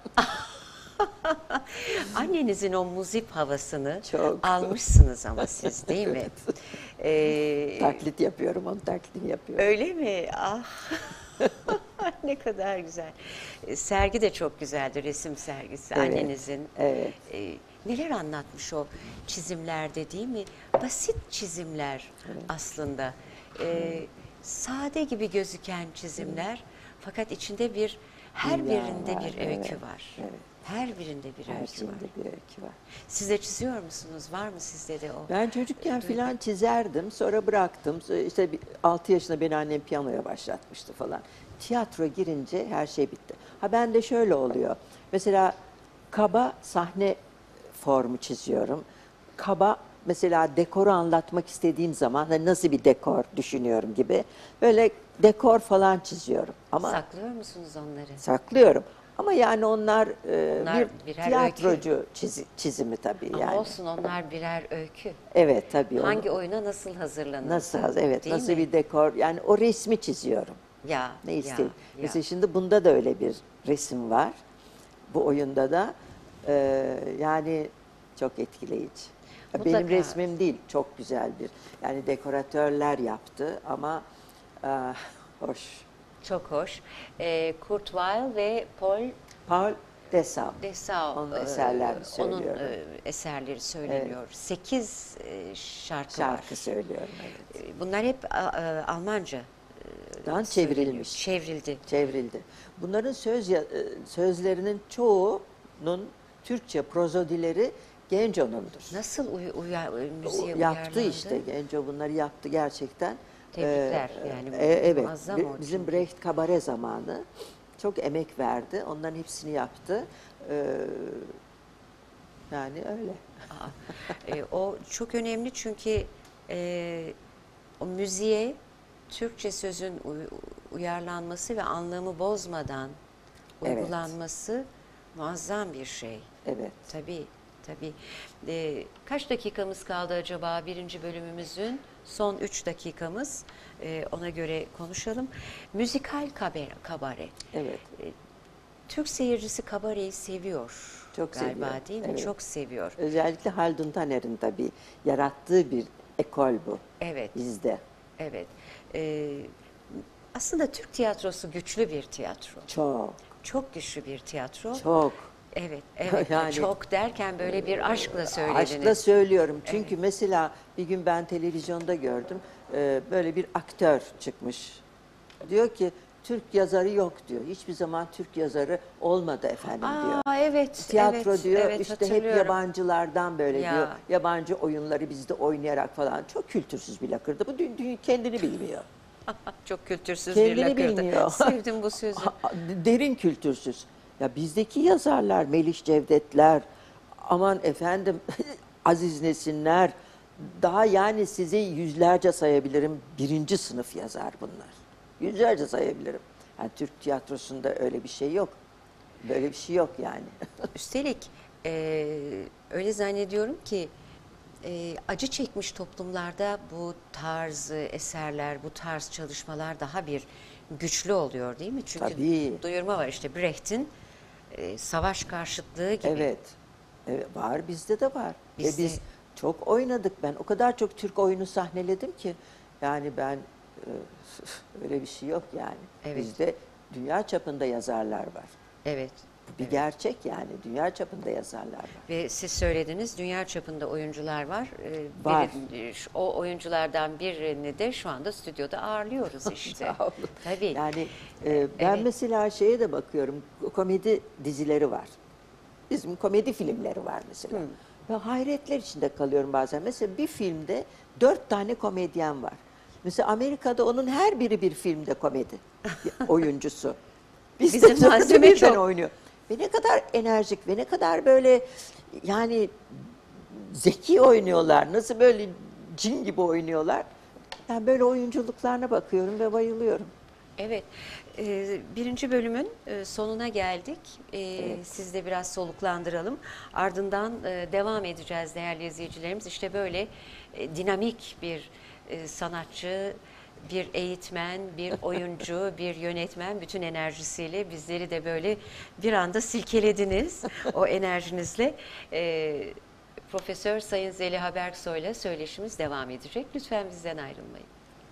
Annenizin o muzip havasını Çok. almışsınız ama siz değil mi? Taklit yapıyorum, onun taklidini yapıyorum. Öyle mi? Ah. Ne kadar güzel. Sergi de çok güzeldi, resim sergisi Evet, annenizin. evet. Neler anlatmış o çizimlerde değil mi? Basit çizimler aslında. Sade gibi gözüken çizimler fakat içinde her Dünya birinde var, bir öykü evet, var. evet. Her birinde bir Her öykü var. şeyinde bir öykü var. Siz de çiziyor musunuz? Var mı sizde de o? Ben çocukken filan çizerdim, sonra bıraktım. İşte 6 yaşında beni annem piyanoya başlatmıştı falan. Tiyatro girince her şey bitti. Ha ben de şöyle oluyor. Mesela kaba sahne formu çiziyorum. Kaba mesela dekoru anlatmak istediğim zaman hani nasıl bir dekor düşünüyorum gibi böyle dekor falan çiziyorum. Ama Saklıyor musunuz onları? saklıyorum. Ama yani onlar Onlar bir birer tiyatrocu çizimi tabii Ama yani. olsun, onlar birer öykü. Evet tabii Hangi onu oyuna nasıl hazırlanıldı? nasıl evet Değil nasıl mi? bir dekor yani o resmi çiziyorum. Ya, Ne ya, isteyeyim. ya. Mesela şimdi bunda da öyle bir resim var. Bu oyunda da yani çok etkileyici. Benim Mutlaka. resmim değil, çok güzel bir. Yani dekoratörler yaptı ama hoş. Çok hoş. Kurt Weill ve Paul Paul Dessau. Dessau, Onun eserlerini onun söylüyorum. eserleri söyleniyor. 8 şarkı var. Şarkı söylüyorum evet. Bunlar hep Almanca Dan söyleniyor. çevrilmiş. Çevrildi. Çevrildi. Bunların sözlerinin çoğunun Türkçe prozodileri Genco'nundur. Nasıl müziğe Yaptı uyarlandı? işte Genco bunları yaptı gerçekten. Tebrikler yani. Evet. Muazzam o Bizim çünkü. Brecht kabare zamanı çok emek verdi. Onların hepsini yaptı. Yani öyle. O çok önemli çünkü o müziğe Türkçe sözün uyarlanması ve anlamı bozmadan Evet. uygulanması muazzam bir şey. Evet. Tabii, tabii. Kaç dakikamız kaldı acaba birinci bölümümüzün? Son 3 dakikamız. Ona göre konuşalım. Müzikal kabare. Evet. Türk seyircisi kabareyi seviyor. Çok galiba seviyor, değil mi? evet. Çok seviyor. Özellikle Haldun Taner'in tabii yarattığı bir ekol bu. Evet. Bizde. Evet. Aslında Türk tiyatrosu güçlü bir tiyatro. Çok. Çok güçlü bir tiyatro. Çok. Evet, evet. Yani- çok derken böyle bir aşkla söylediniz. Aşkla söylüyorum. Çünkü mesela bir gün ben televizyonda gördüm. Böyle bir aktör çıkmış. Diyor ki Türk yazarı yok diyor. Hiçbir zaman Türk yazarı olmadı efendim diyor. Evet, Tiyatro evet, diyor evet, işte hep hatırlıyorum. yabancılardan böyle Ya. diyor. Yabancı oyunları bizde oynayarak falan. Çok kültürsüz bir lakırdı. Bu kendini bilmiyor. Çok kültürsüz bir Kendini lakırdı. bilmiyor. Sevdim bu sözü. Derin kültürsüz. Ya bizdeki yazarlar, Meliş Cevdetler, aman efendim Aziz Nesinler, daha yani size yüzlerce sayabilirim. Birinci sınıf yazar bunlar. Yüzlerce sayabilirim. Yani Türk tiyatrosunda öyle bir şey yok. Böyle bir şey yok yani. Üstelik öyle zannediyorum ki acı çekmiş toplumlarda bu tarz eserler, bu tarz çalışmalar daha bir güçlü oluyor değil mi? Çünkü Tabii. duyurma var işte Brecht'in savaş karşıtlığı gibi. Evet. Evet, var bizde de var. Bizde- Biz çok oynadık. Ben o kadar çok Türk oyunu sahneledim ki yani ben öyle bir şey yok yani. Evet. Bizde dünya çapında yazarlar var. Evet. Bu bir gerçek yani. Dünya çapında yazarlar var. Ve siz söylediniz dünya çapında oyuncular var. Var. O oyunculardan birini de şu anda stüdyoda ağırlıyoruz işte. Sağ olun. Tabii. Yani ben evet. mesela şeye de bakıyorum. Komedi dizileri var. Bizim komedi filmleri var mesela. Ve hayretler içinde kalıyorum bazen. Mesela bir filmde 4 tane komedyen var. Mesela Amerika'da onun her biri bir filmde komedi oyuncusu. Bizim dördü malzeme birden çok. oynuyor. Ve ne kadar enerjik ve ne kadar böyle yani zeki oynuyorlar. Nasıl böyle cin gibi oynuyorlar. Ben böyle oyunculuklarına bakıyorum ve bayılıyorum. Evet, birinci bölümün sonuna geldik. Siz de biraz soluklandıralım. Ardından devam edeceğiz değerli izleyicilerimiz. İşte böyle dinamik bir sanatçı, bir eğitmen, bir oyuncu, bir yönetmen bütün enerjisiyle bizleri de böyle bir anda silkelediniz o enerjinizle. Profesör Sayın Zeliha Berksoy'la söyleşimiz devam edecek. Lütfen bizden ayrılmayın.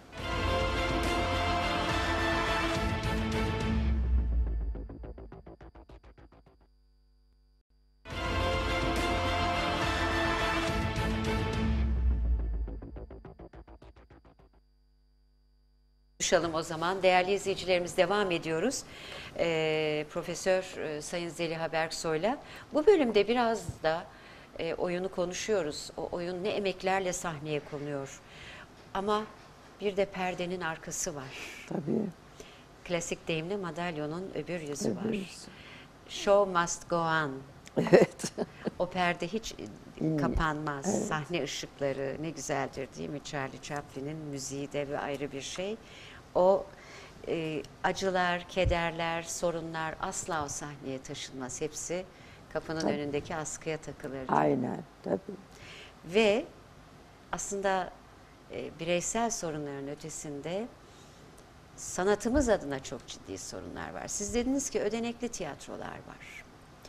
Konuşalım o zaman. Değerli izleyicilerimiz devam ediyoruz. Profesör Sayın Zeliha Berksoy'la. Bu bölümde biraz da oyunu konuşuyoruz. O oyun ne emeklerle sahneye konuyor. Ama bir de perdenin arkası var. Tabii. Klasik deyimle madalyonun öbür yüzü var. Öbür yüzü. Show must go on. Evet. O perde hiç kapanmaz. Evet. Sahne ışıkları ne güzeldir değil mi? Charlie Chaplin'in müziği de bir ayrı bir şey. O acılar, kederler, sorunlar asla o sahneye taşınmaz. Hepsi kapının Tabii. önündeki askıya takılır. Aynen tabii. Ve aslında bireysel sorunların ötesinde sanatımız adına çok ciddi sorunlar var. Siz dediniz ki ödenekli tiyatrolar var.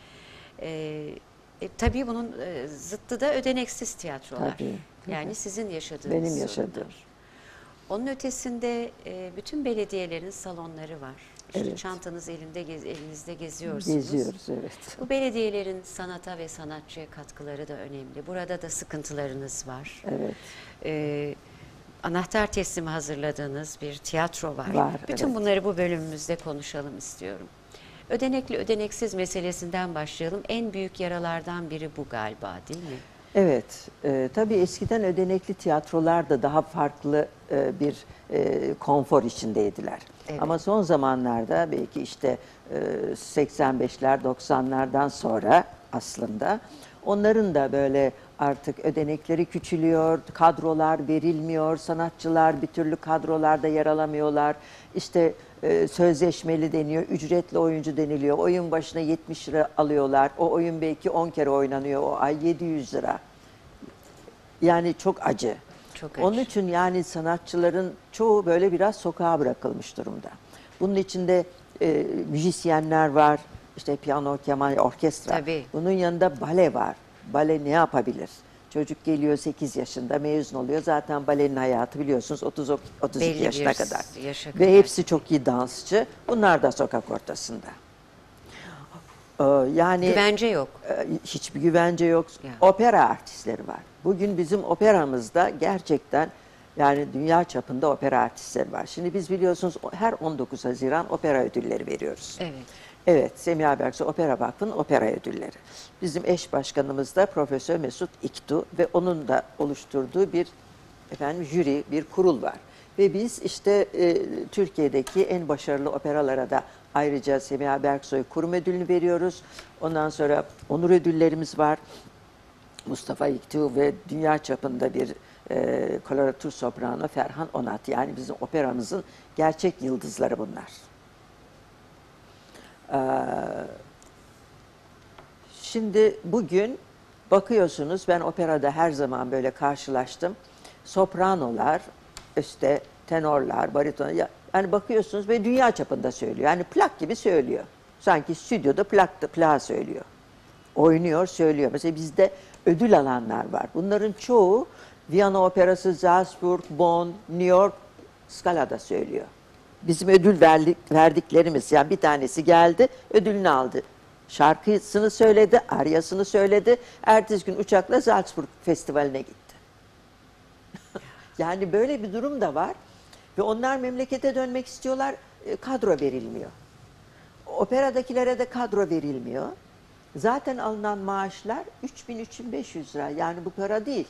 Tabii bunun zıttı da ödeneksiz tiyatrolar. Tabii, Yani tabii. sizin yaşadığınız Benim sorunlar. yaşadığım. Onun ötesinde bütün belediyelerin salonları var. İşte Evet. çantanız elinizde geziyorsunuz. Geziyoruz evet. Bu belediyelerin sanata ve sanatçıya katkıları da önemli. Burada da sıkıntılarınız var. Evet. Anahtar teslimi hazırladığınız bir tiyatro var. Var, Bütün evet. bunları bu bölümümüzde konuşalım istiyorum. Ödenekli ödeneksiz meselesinden başlayalım. En büyük yaralardan biri bu galiba değil mi? Evet, tabii eskiden ödenekli tiyatrolar da daha farklı bir konfor içindeydiler. Evet. Ama son zamanlarda belki işte 85'ler 90'lardan sonra aslında onların da böyle artık ödenekleri küçülüyor, kadrolar verilmiyor, sanatçılar bir türlü kadrolarda yer alamıyorlar. İşte sözleşmeli deniyor, ücretli oyuncu deniliyor. Oyun başına 70 lira alıyorlar. O oyun belki 10 kere oynanıyor. O ay 700 lira. Yani çok acı. Çok acı. Onun için yani sanatçıların çoğu böyle biraz sokağa bırakılmış durumda. Bunun içinde müzisyenler var. İşte piyano, keman, orkestra. Tabii. Bunun yanında bale var. Bale ne yapabilir? Çocuk geliyor 8 yaşında mezun oluyor. Zaten balenin hayatı biliyorsunuz 30-32 Belli yaşına bir kadar. yaşa Ve kadar. hepsi çok iyi dansçı. Bunlar da sokak ortasında. Yani Güvence yok. hiçbir güvence yok. Ya. Opera artistleri var. Bugün bizim operamızda gerçekten yani dünya çapında opera artistleri var. Şimdi biz biliyorsunuz her 19 Haziran opera ödülleri veriyoruz. Evet. Evet, Semiha Berksoy Opera Vakfı'nın opera ödülleri. Bizim eş başkanımız da Profesör Mesut İktu ve onun da oluşturduğu bir jüri, bir kurul var. Ve biz işte Türkiye'deki en başarılı operalara da ayrıca Semiha Berksoy Kurum Ödülünü veriyoruz. Ondan sonra onur ödüllerimiz var. Mustafa İktu ve dünya çapında bir koloratur soprano Ferhan Onat. Yani bizim operamızın gerçek yıldızları bunlar. Şimdi bugün bakıyorsunuz ben operada her zaman böyle karşılaştım. Sopranolar, işte tenorlar, bariton yani bakıyorsunuz ve dünya çapında söylüyor. Yani plak gibi söylüyor. Sanki stüdyoda plak söylüyor. Oynuyor, söylüyor. Mesela bizde ödül alanlar var. Bunların çoğu Viyana Operası, Salzburg, Bonn, New York, Scala'da söylüyor. Bizim ödül verdiklerimiz yani bir tanesi geldi, ödülünü aldı. Şarkısını söyledi, aryasını söyledi. Ertesi gün uçakla Salzburg Festivali'ne gitti. Yani böyle bir durum da var. Ve onlar memlekete dönmek istiyorlar, kadro verilmiyor. Operadakilere de kadro verilmiyor. Zaten alınan maaşlar 3.000-3.500 lira. Yani bu para değil.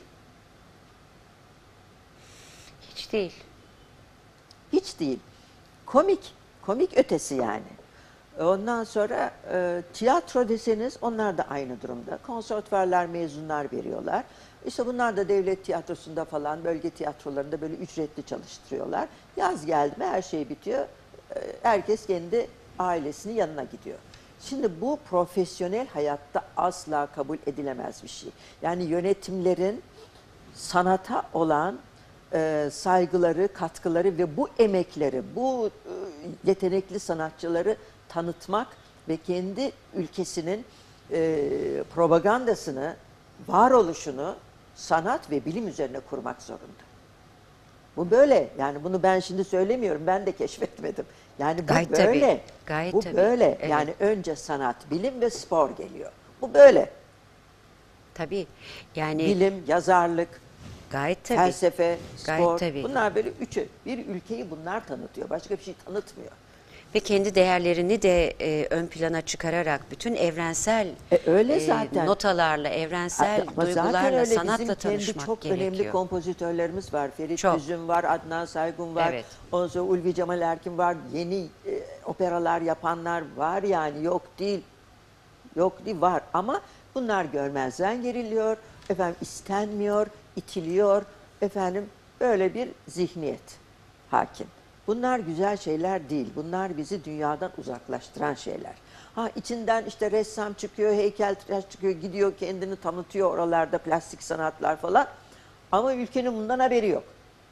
Hiç değil. Hiç değil. Komik ötesi yani. Ondan sonra tiyatro deseniz onlar da aynı durumda. Konservatuvarlar mezunlar veriyorlar. İşte bunlar da devlet tiyatrosunda falan bölge tiyatrolarında böyle ücretli çalıştırıyorlar. Yaz geldi mi her şey bitiyor. Herkes kendi ailesinin yanına gidiyor. Şimdi bu profesyonel hayatta asla kabul edilemez bir şey. Yani yönetimlerin sanata olan saygıları, katkıları ve bu emekleri, bu yetenekli sanatçıları tanıtmak ve kendi ülkesinin propagandasını, varoluşunu sanat ve bilim üzerine kurmak zorunda. Bu böyle. Yani bunu ben şimdi söylemiyorum. Ben de keşfetmedim. Yani bu Gayet böyle. tabii. Gayet bu tabii. böyle. Evet. Yani önce sanat, bilim ve spor geliyor. Bu böyle. Tabii. Yani Bilim, yazarlık, gayet tabii. felsefe, Gayet spor. tabii. Bunlar böyle üçü. Bir ülkeyi bunlar tanıtıyor. Başka bir şey tanıtmıyor. Ve kendi değerlerini de ön plana çıkararak bütün evrensel Öyle zaten. notalarla, evrensel Ama zaten duygularla, öyle sanatla bizim kendi tanışmak çok gerekiyor. önemli kompozitörlerimiz var. Ferit Çok. Düzün var, Adnan Saygun var. Evet. Ondan sonra Ulvi Cemal Erkin var. Yeni operalar yapanlar var yani yok değil. Yok değil var ama Bunlar görmezden geliniyor, efendim istenmiyor, itiliyor, efendim böyle bir zihniyet hakim. Bunlar güzel şeyler değil. Bunlar bizi dünyadan uzaklaştıran şeyler. Ha içinden işte ressam çıkıyor, heykeltıraş çıkıyor, gidiyor kendini tanıtıyor oralarda plastik sanatlar falan. Ama ülkenin bundan haberi yok.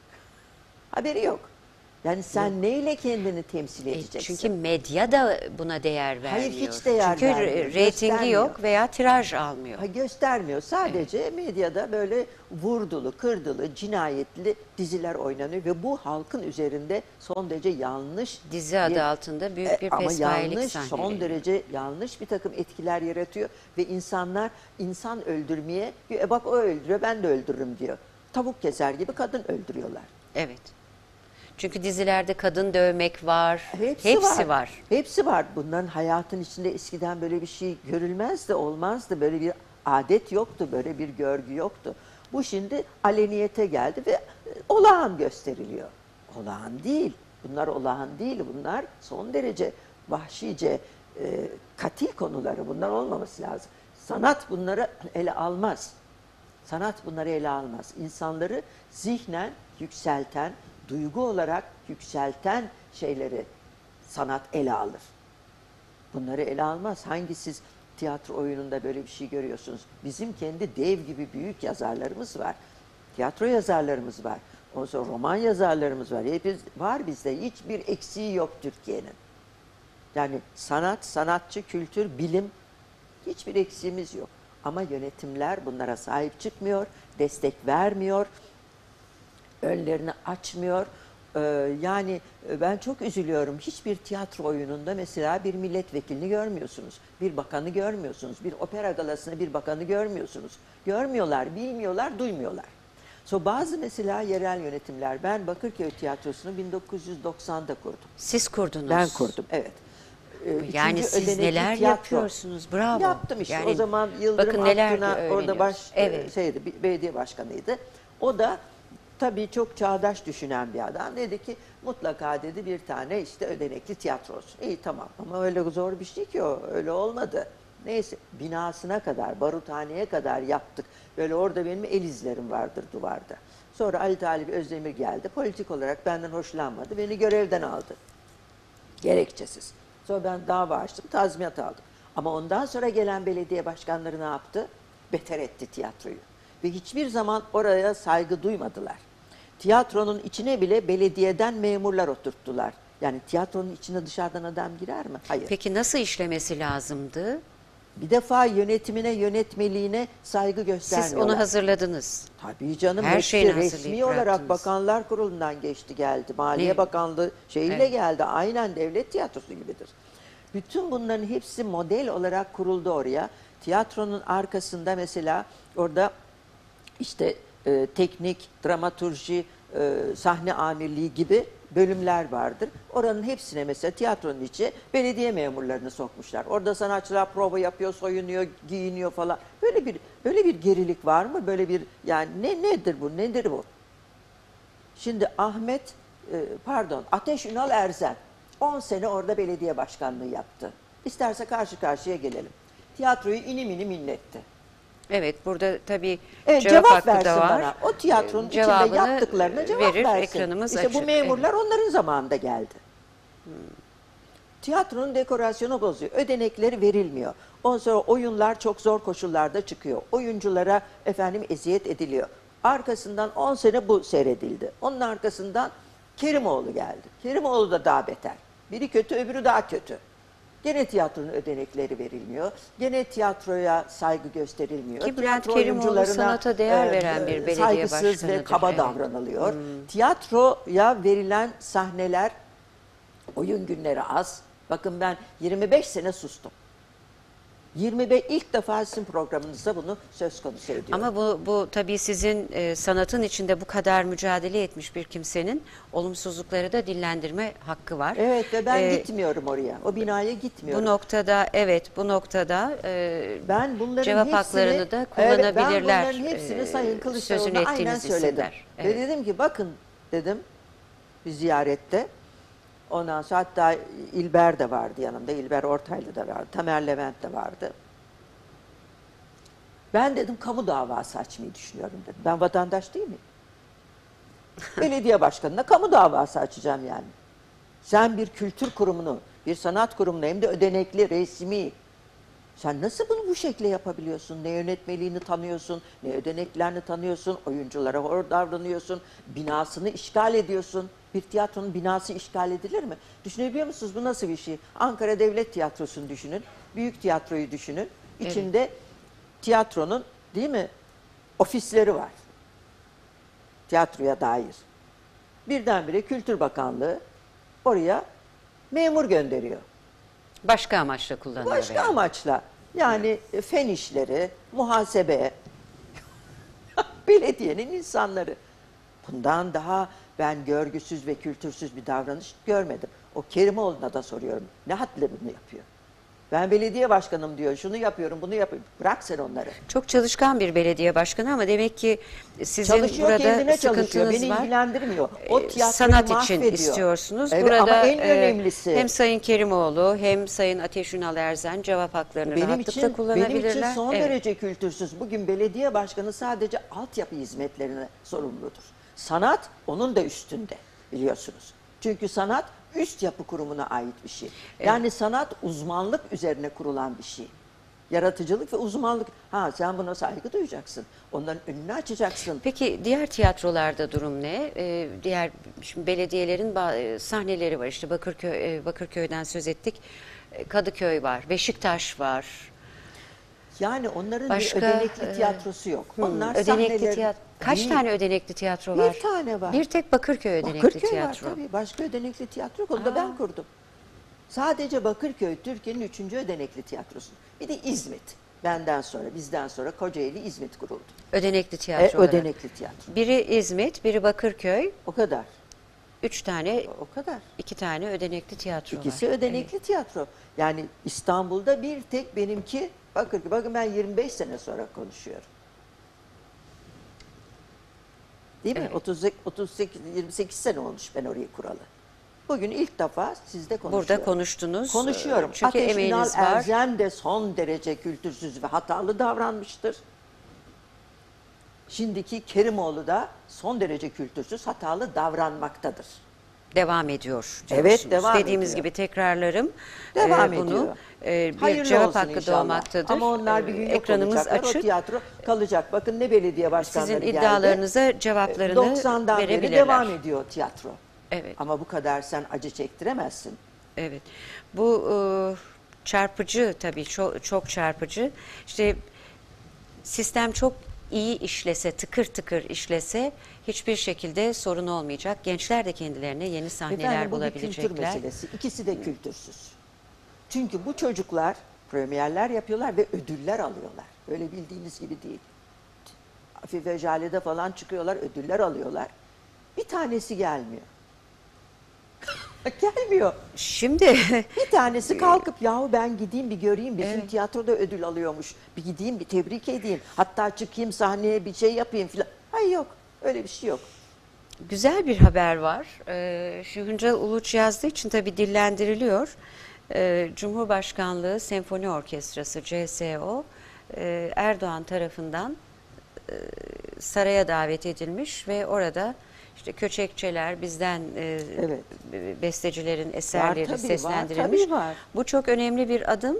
Haberi yok. Yani sen neyle kendini temsil edeceksin? Çünkü medya da buna değer vermiyor. Hayır, hiç değer Çünkü vermiyor, reytingi göstermiyor. yok veya tiraj almıyor. Ha, göstermiyor. Sadece medyada böyle vurdulu, kırdılı, cinayetli diziler oynanıyor ve bu halkın üzerinde son derece yanlış Dizi adı altında büyük bir ama pespayelik yanlış, son sahneleri. derece yanlış bir takım etkiler yaratıyor ve insanlar insan öldürmeye, bak o öldürüyor ben de öldürürüm diyor. Tavuk keser gibi kadın öldürüyorlar. Evet. Çünkü dizilerde kadın dövmek var. Hepsi var. Hepsi var. Bunların hayatın içinde eskiden böyle bir şey görülmezdi, olmazdı. Böyle bir adet yoktu, böyle bir görgü yoktu. Bu şimdi aleniyete geldi ve olağan gösteriliyor. Olağan değil. Bunlar olağan değil. Bunlar son derece vahşice, katil konuları. Bunlar olmaması lazım. Sanat bunları ele almaz. Sanat bunları ele almaz. İnsanları zihnen yükselten, duygu olarak yükselten şeyleri sanat ele alır. Bunları ele almaz. Hangi siz tiyatro oyununda böyle bir şey görüyorsunuz? Bizim kendi dev gibi büyük yazarlarımız var. Tiyatro yazarlarımız var. Ondan sonra roman yazarlarımız var. Hepimiz var bizde. Hiçbir eksiği yok Türkiye'nin. Yani sanat, sanatçı, kültür, bilim hiçbir eksiğimiz yok. Ama yönetimler bunlara sahip çıkmıyor, destek vermiyor, önlerini açmıyor. Yani ben çok üzülüyorum. Hiçbir tiyatro oyununda mesela bir milletvekilini görmüyorsunuz. Bir bakanı görmüyorsunuz. Bir opera galasında bir bakanı görmüyorsunuz. Görmüyorlar, bilmiyorlar, duymuyorlar. Bazı mesela yerel yönetimler, ben Bakırköy Tiyatrosu'nu 1990'da kurdum. Siz kurdunuz. Ben kurdum, evet. Yani Üçüncü siz ödenekli neler tiyatro. yapıyorsunuz? Bravo. Yaptım işte. Yani, O zaman Yıldırım bakın neler Akpınar orada öğreniyoruz. Evet. belediye başkanıydı. O da tabii çok çağdaş düşünen bir adam. Dedi ki mutlaka dedi bir tane işte ödenekli tiyatro olsun. İyi tamam ama öyle zor bir şey ki o. Öyle olmadı. Neyse binasına kadar, baruthaneye kadar yaptık. Böyle orada benim el izlerim vardır duvarda. Sonra Ali Talip Özdemir geldi. Politik olarak benden hoşlanmadı. Beni görevden aldı. Gerekçesiz. Sonra ben dava açtım, tazminat aldım. Ama ondan sonra gelen belediye başkanları ne yaptı? Beter etti tiyatroyu. Ve hiçbir zaman oraya saygı duymadılar. Tiyatronun içine bile belediyeden memurlar oturttular. Yani tiyatronun içine dışarıdan adam girer mi? Hayır. Peki nasıl işlemesi lazımdı? Bir defa yönetimine, yönetmeliğine saygı göstermiyorlar. Siz onu hazırladınız. Tabii canım. Her Hepsi şeyini resmi hazırlayıp olarak bıraktınız. Bakanlar Kurulu'ndan geçti geldi. Maliye Ne? Bakanlığı şeyiyle Evet. geldi. Aynen devlet tiyatrosu gibidir. Bütün bunların hepsi model olarak kuruldu oraya. Tiyatronun arkasında mesela orada işte teknik, dramaturji, sahne amirliği gibi bölümler vardır. Oranın hepsine mesela tiyatronun içi belediye memurlarını sokmuşlar. Orada sanatçılar prova yapıyor, soyunuyor, giyiniyor falan. Böyle bir gerilik var mı? Böyle bir yani nedir bu? Nedir bu? Şimdi Ateş Ünal Erzen 10 sene orada belediye başkanlığı yaptı. İsterse karşı karşıya gelelim. Tiyatroyu inim inim inletti. Evet, burada tabii Evet, cevap hakkı versin da var. bana. O tiyatronun içinde Cevabını yaptıklarına cevap verir, versin. ekranımız İşte bu açık. memurlar onların zamanında geldi. Tiyatronun dekorasyonu bozuyor. Ödenekleri verilmiyor. Ondan sonra oyunlar çok zor koşullarda çıkıyor. Oyunculara eziyet ediliyor. Arkasından 10 sene bu seyredildi. Onun arkasından Kerimoğlu geldi. Kerimoğlu da daha beter. Biri kötü, öbürü daha kötü. Gene tiyatronun ödenekleri verilmiyor. Gene tiyatroya saygı gösterilmiyor. Ki Bülent Tiyatro Kerimoğlu oyuncularına, sanata değer veren bir belediye saygısız ve başkanıdır. kaba Evet. davranılıyor. Tiyatroya verilen sahneler, oyun günleri az. Bakın ben 25 sene sustum. 25 ilk defa sizin programınızda bunu söz konusu ediyorum. Ama bu tabii sizin sanatın içinde bu kadar mücadele etmiş bir kimsenin olumsuzlukları da dillendirme hakkı var. Evet ve ben gitmiyorum oraya. O binaya gitmiyorum. Bu noktada Ben bunların cevap hepsini, haklarını da ben kullanabilirler. bunların hepsini Sayın Sözünü Kılıçdaroğlu'na aynen ettiğiniz söyledim. isimler. Ve Evet. dedim ki bakın dedim bir ziyarette. Ondan sonra hatta İlber de vardı yanımda. İlber Ortaylı da vardı. Tamer Levent de vardı. Ben dedim kamu davası açmayı düşünüyorum dedim. Ben vatandaş değil miyim? Belediye başkanına kamu davası açacağım yani. Sen bir kültür kurumunu, bir sanat kurumunu hem de ödenekli, resmi. Sen nasıl bunu bu şekilde yapabiliyorsun? Ne yönetmeliğini tanıyorsun, ne ödeneklerini tanıyorsun, oyunculara hor davranıyorsun, binasını işgal ediyorsun. Bir tiyatronun binası işgal edilir mi? Düşünebiliyor musunuz bu nasıl bir şey? Ankara Devlet Tiyatrosu'nu düşünün, büyük tiyatroyu düşünün. İçinde tiyatronun değil mi ofisleri var. Tiyatroya dair. Birdenbire Kültür Bakanlığı oraya memur gönderiyor. Başka amaçla kullanıyor. Başka veya. amaçla. Yani fen işleri, muhasebe, belediyenin insanları. Bundan daha ben görgüsüz ve kültürsüz bir davranış görmedim. O Kerimoğlu'na da soruyorum. Ne hadle bunu yapıyor? Ben belediye başkanım diyor. Şunu yapıyorum, bunu yapıyorum. Bırak sen onları. Çok çalışkan bir belediye başkanı ama demek ki sizin Çalışıyor, burada kendine çalışıyor. sıkıntınız Beni var. ilgilendirmiyor. O tiyatroyu Sanat için mahvediyor. istiyorsunuz. Evet, Burada ama en önemlisi hem Sayın Kerimoğlu hem Sayın Ateş Ünal Erzen cevap haklarını rahatlıkla kullanabilirler. benim için son Evet. derece kültürsüz. Bugün belediye başkanı sadece altyapı hizmetlerine sorumludur. Sanat onun da üstünde biliyorsunuz. Çünkü sanat üst yapı kurumuna ait bir şey. Yani sanat uzmanlık üzerine kurulan bir şey. Yaratıcılık ve uzmanlık. Ha sen buna saygı duyacaksın. Onların önünü açacaksın. Peki diğer tiyatrolarda durum ne? Diğer şimdi belediyelerin sahneleri var. İşte Bakırköy'den söz ettik. Kadıköy var, Beşiktaş var. Yani onların Başka, bir ödenekli tiyatrosu yok. Onlar ödenekli sahneleri tiyatro. Kaç değil. tane ödenekli tiyatro var? Bir tane var. Bir tek Bakırköy ödenekli Bakırköy tiyatro. var tabii. Başka ödenekli tiyatro yok. Onu da ben kurdum. Sadece Bakırköy Türkiye'nin 3. ödenekli tiyatrosu. Bir de İzmit. Benden sonra, bizden sonra Kocaeli İzmit kuruldu. Ödenekli tiyatro olarak. Ödenekli tiyatro. Biri İzmit, biri Bakırköy. O kadar. 3 tane, O kadar. 2 tane ödenekli tiyatro İkisi var. ödenekli tiyatro. Yani İstanbul'da bir tek benimki bakın ben 25 sene sonra konuşuyorum. Değil mi? Evet. 28 sene olmuş ben orayı kuralı. Bugün ilk defa sizde konuşuyorum. Burada konuştunuz. Konuşuyorum. Çünkü Ateş Ünal emeğiniz var. Erzen de son derece kültürsüz ve hatalı davranmıştır. Şimdiki Kerimoğlu da son derece kültürsüz, hatalı davranmaktadır. Devam ediyor Evet, diyorsunuz. devam Dediğimiz ediyor. gibi tekrarlarım Devam bunu ediyor. bir Hayırlı cevap olsun hakkı inşallah. doğmaktadır. Ama onlar bir gün yok Ekranımız olacaklar. O açık. tiyatro kalacak. Bakın ne belediye başkanları Sizin geldi. iddialarınıza cevaplarını 90'dan beri verebilirler. devam ediyor tiyatro. Evet. Ama bu kadar sen acı çektiremezsin. Evet. Bu çarpıcı tabii çok çarpıcı. İşte sistem çok iyi işlese, tıkır tıkır işlese hiçbir şekilde sorun olmayacak. Gençler de kendilerine yeni sahneler Efendim, bu bir kültür bulabilecekler. meselesi. İkisi de kültürsüz. Çünkü bu çocuklar premierler yapıyorlar ve ödüller alıyorlar. Öyle bildiğiniz gibi değil. Afife Jale'de falan çıkıyorlar, ödüller alıyorlar. Bir tanesi gelmiyor. Gelmiyor. Şimdi Bir tanesi kalkıp yahu ben gideyim bir göreyim bizim Evet. tiyatroda ödül alıyormuş. Bir gideyim bir tebrik edeyim. Hatta çıkayım sahneye bir şey yapayım filan. Hayır yok. Öyle bir şey yok. güzel bir haber var. Şu Hıncal Uluç yazdığı için tabii dillendiriliyor. Cumhurbaşkanlığı Senfoni Orkestrası CSO Erdoğan tarafından saraya davet edilmiş ve orada işte Köçekçeler bizden Evet. bestecilerin eserleri tabii, seslendirilmiş. tabii var. Bu çok önemli bir adım.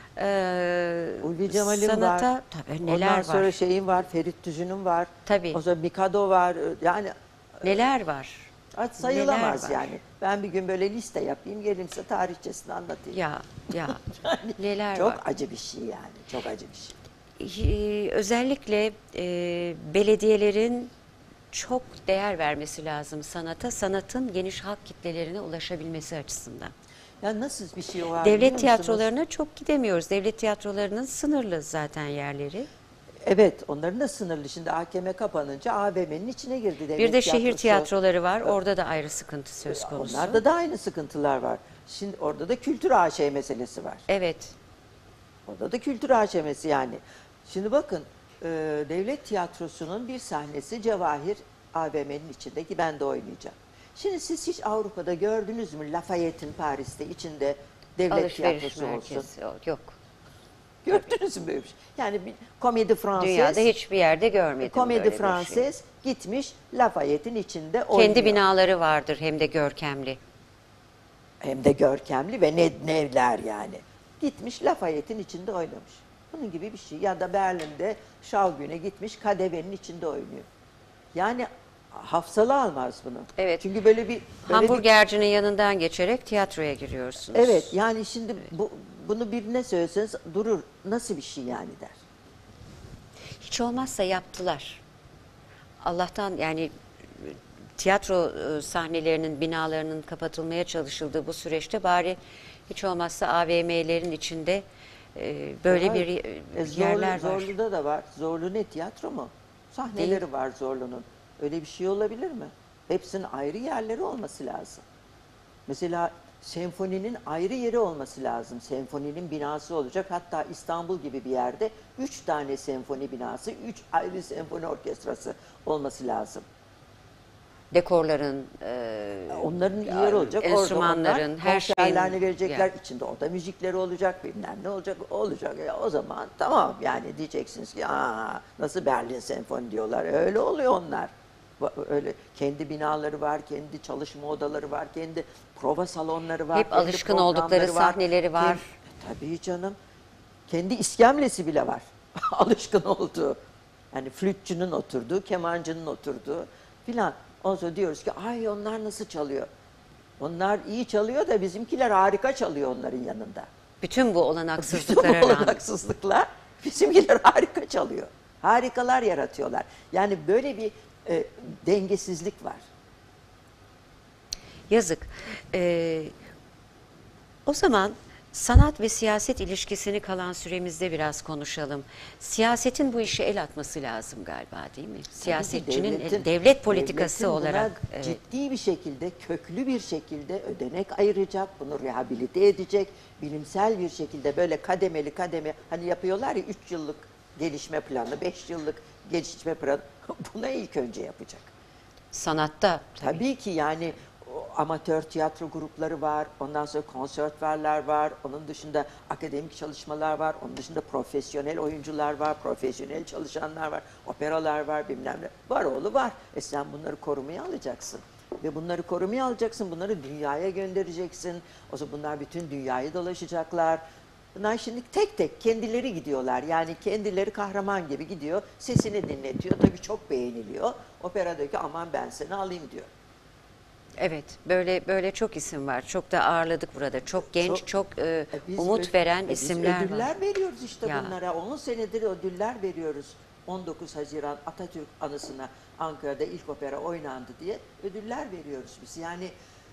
Ulvi Cemal'in sanata, var. tabii neler Ondan var. sonra şeyin var, Ferit Düzü'nün var. Tabii. O zaman Mikado var. Yani Neler var? sayılamaz Neler var? yani. Ben bir gün böyle liste yapayım, gelimse tarihçesini anlatayım. Ya neler Çok var? acı bir şey yani. Çok acı bir şey. Özellikle belediyelerin çok değer vermesi lazım sanata, sanatın geniş halk kitlelerine ulaşabilmesi açısından. Ya nasıl bir şey o var biliyor Devlet musunuz? tiyatrolarına çok gidemiyoruz. Devlet tiyatrolarının sınırlı zaten yerleri. Evet, onların da sınırlı. Şimdi AKM kapanınca AVM'nin içine girdi devlet Bir de şehir tiyatrosu. tiyatroları var. Orada da ayrı sıkıntı söz konusu. Onlarda da aynı sıkıntılar var. Şimdi orada da kültür AŞ meselesi var. Evet. Orada da kültür AŞ'mesi yani. Şimdi bakın, devlet tiyatrosunun bir sahnesi Cevahir AVM'nin içinde ki ben de oynayacağım. Şimdi siz hiç Avrupa'da gördünüz mü Lafayette'in Paris'te içinde devlet Alışveriş tiyatrosu olsun? merkezi yok. Gördünüz mü böyle bir şey? Yani bir komedi Fransız. Dünyada hiçbir yerde görmedim Komedi böyle bir şey. Fransız gitmiş Lafayette'in içinde oynuyor. Kendi binaları vardır hem de görkemli. Hem de görkemli ve nevler yani. Gitmiş Lafayette'in içinde oynamış. Bunun gibi bir şey. Ya da Berlin'de Şavgün'e gitmiş Kadeve'nin içinde oynuyor. Yani hafsalı almaz bunu. Evet. Çünkü böyle Hamburgercinin yanından geçerek tiyatroya giriyorsunuz. evet yani şimdi bunu birine söyleseniz durur. Nasıl bir şey yani der. Hiç olmazsa yaptılar. Allah'tan yani tiyatro sahnelerinin, binalarının kapatılmaya çalışıldığı bu süreçte bari hiç olmazsa AVM'lerin içinde böyle Var. bir yerler var. Zorlu'da da var. Zorlu ne tiyatro mu? Sahneleri Değil. var Zorlu'nun. Öyle bir şey olabilir mi? Hepsinin ayrı yerleri olması lazım. Mesela senfoninin ayrı yeri olması lazım. Senfoninin binası olacak. Hatta İstanbul gibi bir yerde 3 tane senfoni binası, 3 ayrı senfoni orkestrası olması lazım. Dekorların, Onların yer olacak. enstrümanların, Orada her şeyin konserlerini verecekler. yani. İçinde oda müzikleri olacak, bilmem ne olacak, olacak. O zaman tamam yani diyeceksiniz ki nasıl Berlin Senfoni diyorlar. Öyle oluyor onlar. Öyle kendi binaları var, kendi çalışma odaları var, kendi prova salonları var. Hep kendi alışkın oldukları programları var. sahneleri var. Tabii canım. Kendi iskemlesi bile var. Alışkın olduğu. Yani flütçünün oturduğu, kemancının oturduğu filan. Ondan sonra diyoruz ki ay onlar nasıl çalıyor? Onlar iyi çalıyor da bizimkiler harika çalıyor onların yanında. Bütün bu Bütün olanaksızlıklara bu rağmen. olanaksızlıklar bizimkiler harika çalıyor. Harikalar yaratıyorlar. Yani böyle bir dengesizlik var. Yazık. O zaman sanat ve siyaset ilişkisini kalan süremizde biraz konuşalım. Siyasetin bu işe el atması lazım galiba, değil mi? Siyasetçinin devlet politikası devletin olarak. buna ciddi bir şekilde, köklü bir şekilde ödenek ayıracak, bunu rehabilite edecek, bilimsel bir şekilde böyle kademeli kademe, hani yapıyorlar ya 3 yıllık gelişme planı, 5 yıllık gelişme planı, buna ilk önce yapacak. Sanatta Tabii ki yani amatör tiyatro grupları var, ondan sonra konservatuvarlar var, onun dışında akademik çalışmalar var, onun dışında profesyonel oyuncular var, profesyonel çalışanlar var, operalar var, bilmem ne. Var oğlu var. Sen bunları korumaya alacaksın. Ve bunları korumaya alacaksın, bunları dünyaya göndereceksin. O zaman bunlar bütün dünyayı dolaşacaklar. Bunlar şimdi tek tek kendileri gidiyorlar. Yani kendileri kahraman gibi gidiyor, sesini dinletiyor. Tabii çok beğeniliyor. Operadaki aman ben seni alayım diyor. evet, böyle çok isim var. Çok da ağırladık burada. Çok genç, çok Biz umut veren biz isimler var. ödüller veriyoruz işte Ya. bunlara. 10 senedir ödüller veriyoruz. 19 Haziran Atatürk anısına Ankara'da ilk opera oynandı diye ödüller veriyoruz biz. Yani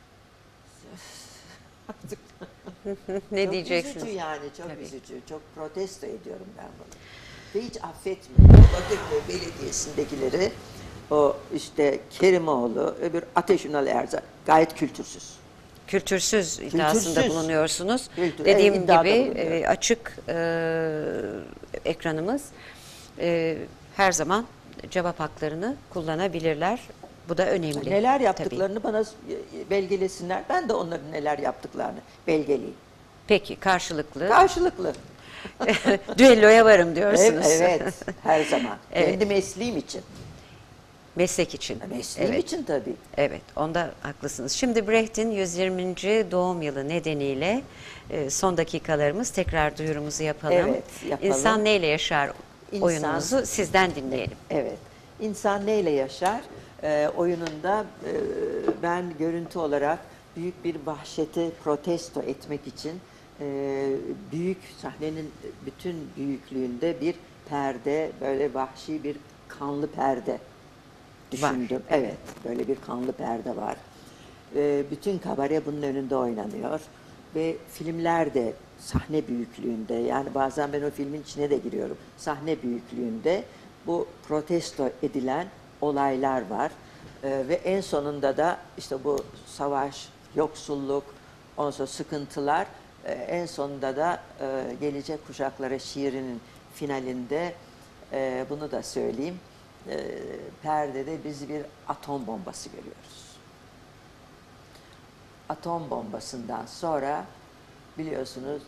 artık Ne çok diyeceksiniz? üzücü yani, çok Tabii. üzücü. Çok protesto ediyorum ben bunu. Ve hiç affetmiyorum. Bakırköy Belediyesi'ndekileri, o işte Kerimoğlu, öbür Ateş Ünal Erzak gayet kültürsüz. Kültürsüz iddiasında Kültürsüz. bulunuyorsunuz. Evet, Dediğim iddiada gibi bulunuyorum. açık ekranımız her zaman cevap haklarını kullanabilirler. Bu da önemli. Neler yaptıklarını bana belgelesinler. Ben de onların neler yaptıklarını belgeleyeyim. Peki, karşılıklı. Karşılıklı. Düelloya varım diyorsunuz. Evet, her zaman. Evet. Kendi mesleğim için. Meslek için. Mesleğim Evet. için tabii. Evet, onda haklısınız. Şimdi Brecht'in 120. doğum yılı nedeniyle son dakikalarımız, tekrar duyurumuzu yapalım. Evet, yapalım. İnsan neyle yaşar İnsan- oyunumuzu sizden dinleyelim. Evet. İnsan neyle yaşar? Oyununda ben görüntü olarak büyük bir vahşeti protesto etmek için büyük sahnenin bütün büyüklüğünde bir perde, böyle vahşi bir kanlı perde düşündüm. Var. Evet, böyle bir kanlı perde var. Bütün kabare bunun önünde oynanıyor ve filmler de sahne büyüklüğünde, yani bazen ben o filmin içine de giriyorum. Sahne büyüklüğünde bu protesto edilen olaylar var. Ve en sonunda da işte bu savaş, yoksulluk, ondan sonra sıkıntılar, en sonunda da gelecek kuşaklara şiirinin finalinde bunu da söyleyeyim. Perdede biz bir atom bombası görüyoruz. Atom bombasından sonra biliyorsunuz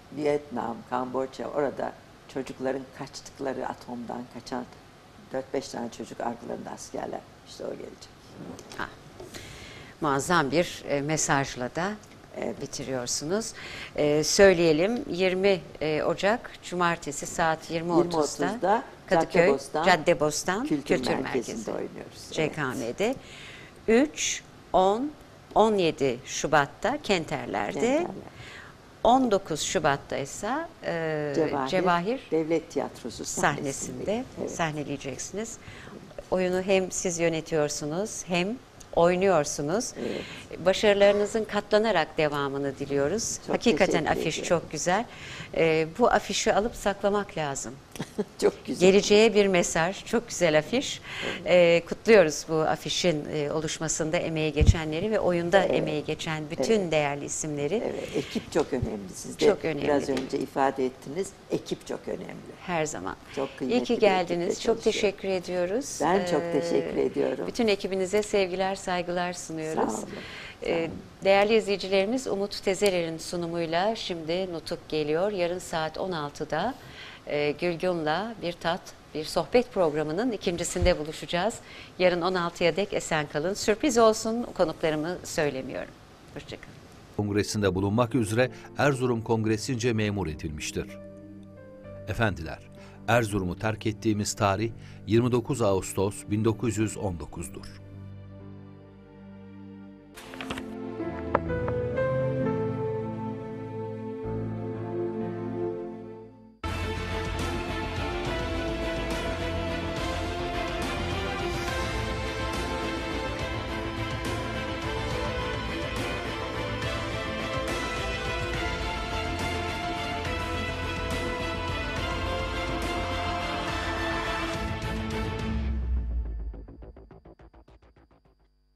Vietnam, Kamboçya, orada çocukların kaçtıkları, atomdan kaçan 4-5 tane çocuk arkalarında askerler. İşte o gelecek. Ha. Muazzam bir mesajla da bitiriyorsunuz. Söyleyelim, 20 Ocak Cumartesi saat 20.30'da 20.30'da Kadıköy Caddebostan Kültür Merkezi Merkezi'nde oynuyoruz. CKM'de. 3, 10, 17 Şubat'ta Kenterler'de. Kenterler. 19 Şubat'ta ise Cevahir Devlet Tiyatrosu sahnesinde Evet. sahneleyeceksiniz. Oyunu hem siz yönetiyorsunuz hem oynuyorsunuz. Evet. Başarılarınızın katlanarak devamını diliyoruz. Çok Hakikaten teşekkür afiş ediyorum. çok güzel. Bu afişi alıp saklamak lazım. Çok güzel. Geleceğe bir mesaj, çok güzel afiş. Kutluyoruz bu afişin oluşmasında emeği geçenleri ve oyunda emeği geçen bütün değerli isimleri. Evet, ekip çok önemli. Siz de Çok önemli. biraz önce ifade ettiniz. Ekip çok önemli. Her zaman. Çok kıymetli İyi ki bir ekiple geldiniz. Çok çalışıyor. teşekkür ediyoruz. Ben çok teşekkür ediyorum. Bütün ekibinize sevgiler, saygılar sunuyoruz. Sağ olun. Değerli izleyicilerimiz, Umut Tezerer'in sunumuyla şimdi Nutuk geliyor. Yarın saat 16'da Gülgün'le bir sohbet programının ikincisinde buluşacağız. Yarın 16'ya dek esen kalın. Sürpriz olsun, konuklarımı söylemiyorum. Hoşçakalın. Kongresinde bulunmak üzere Erzurum Kongresince memur edilmiştir. Efendiler, Erzurum'u terk ettiğimiz tarih 29 Ağustos 1919'dur.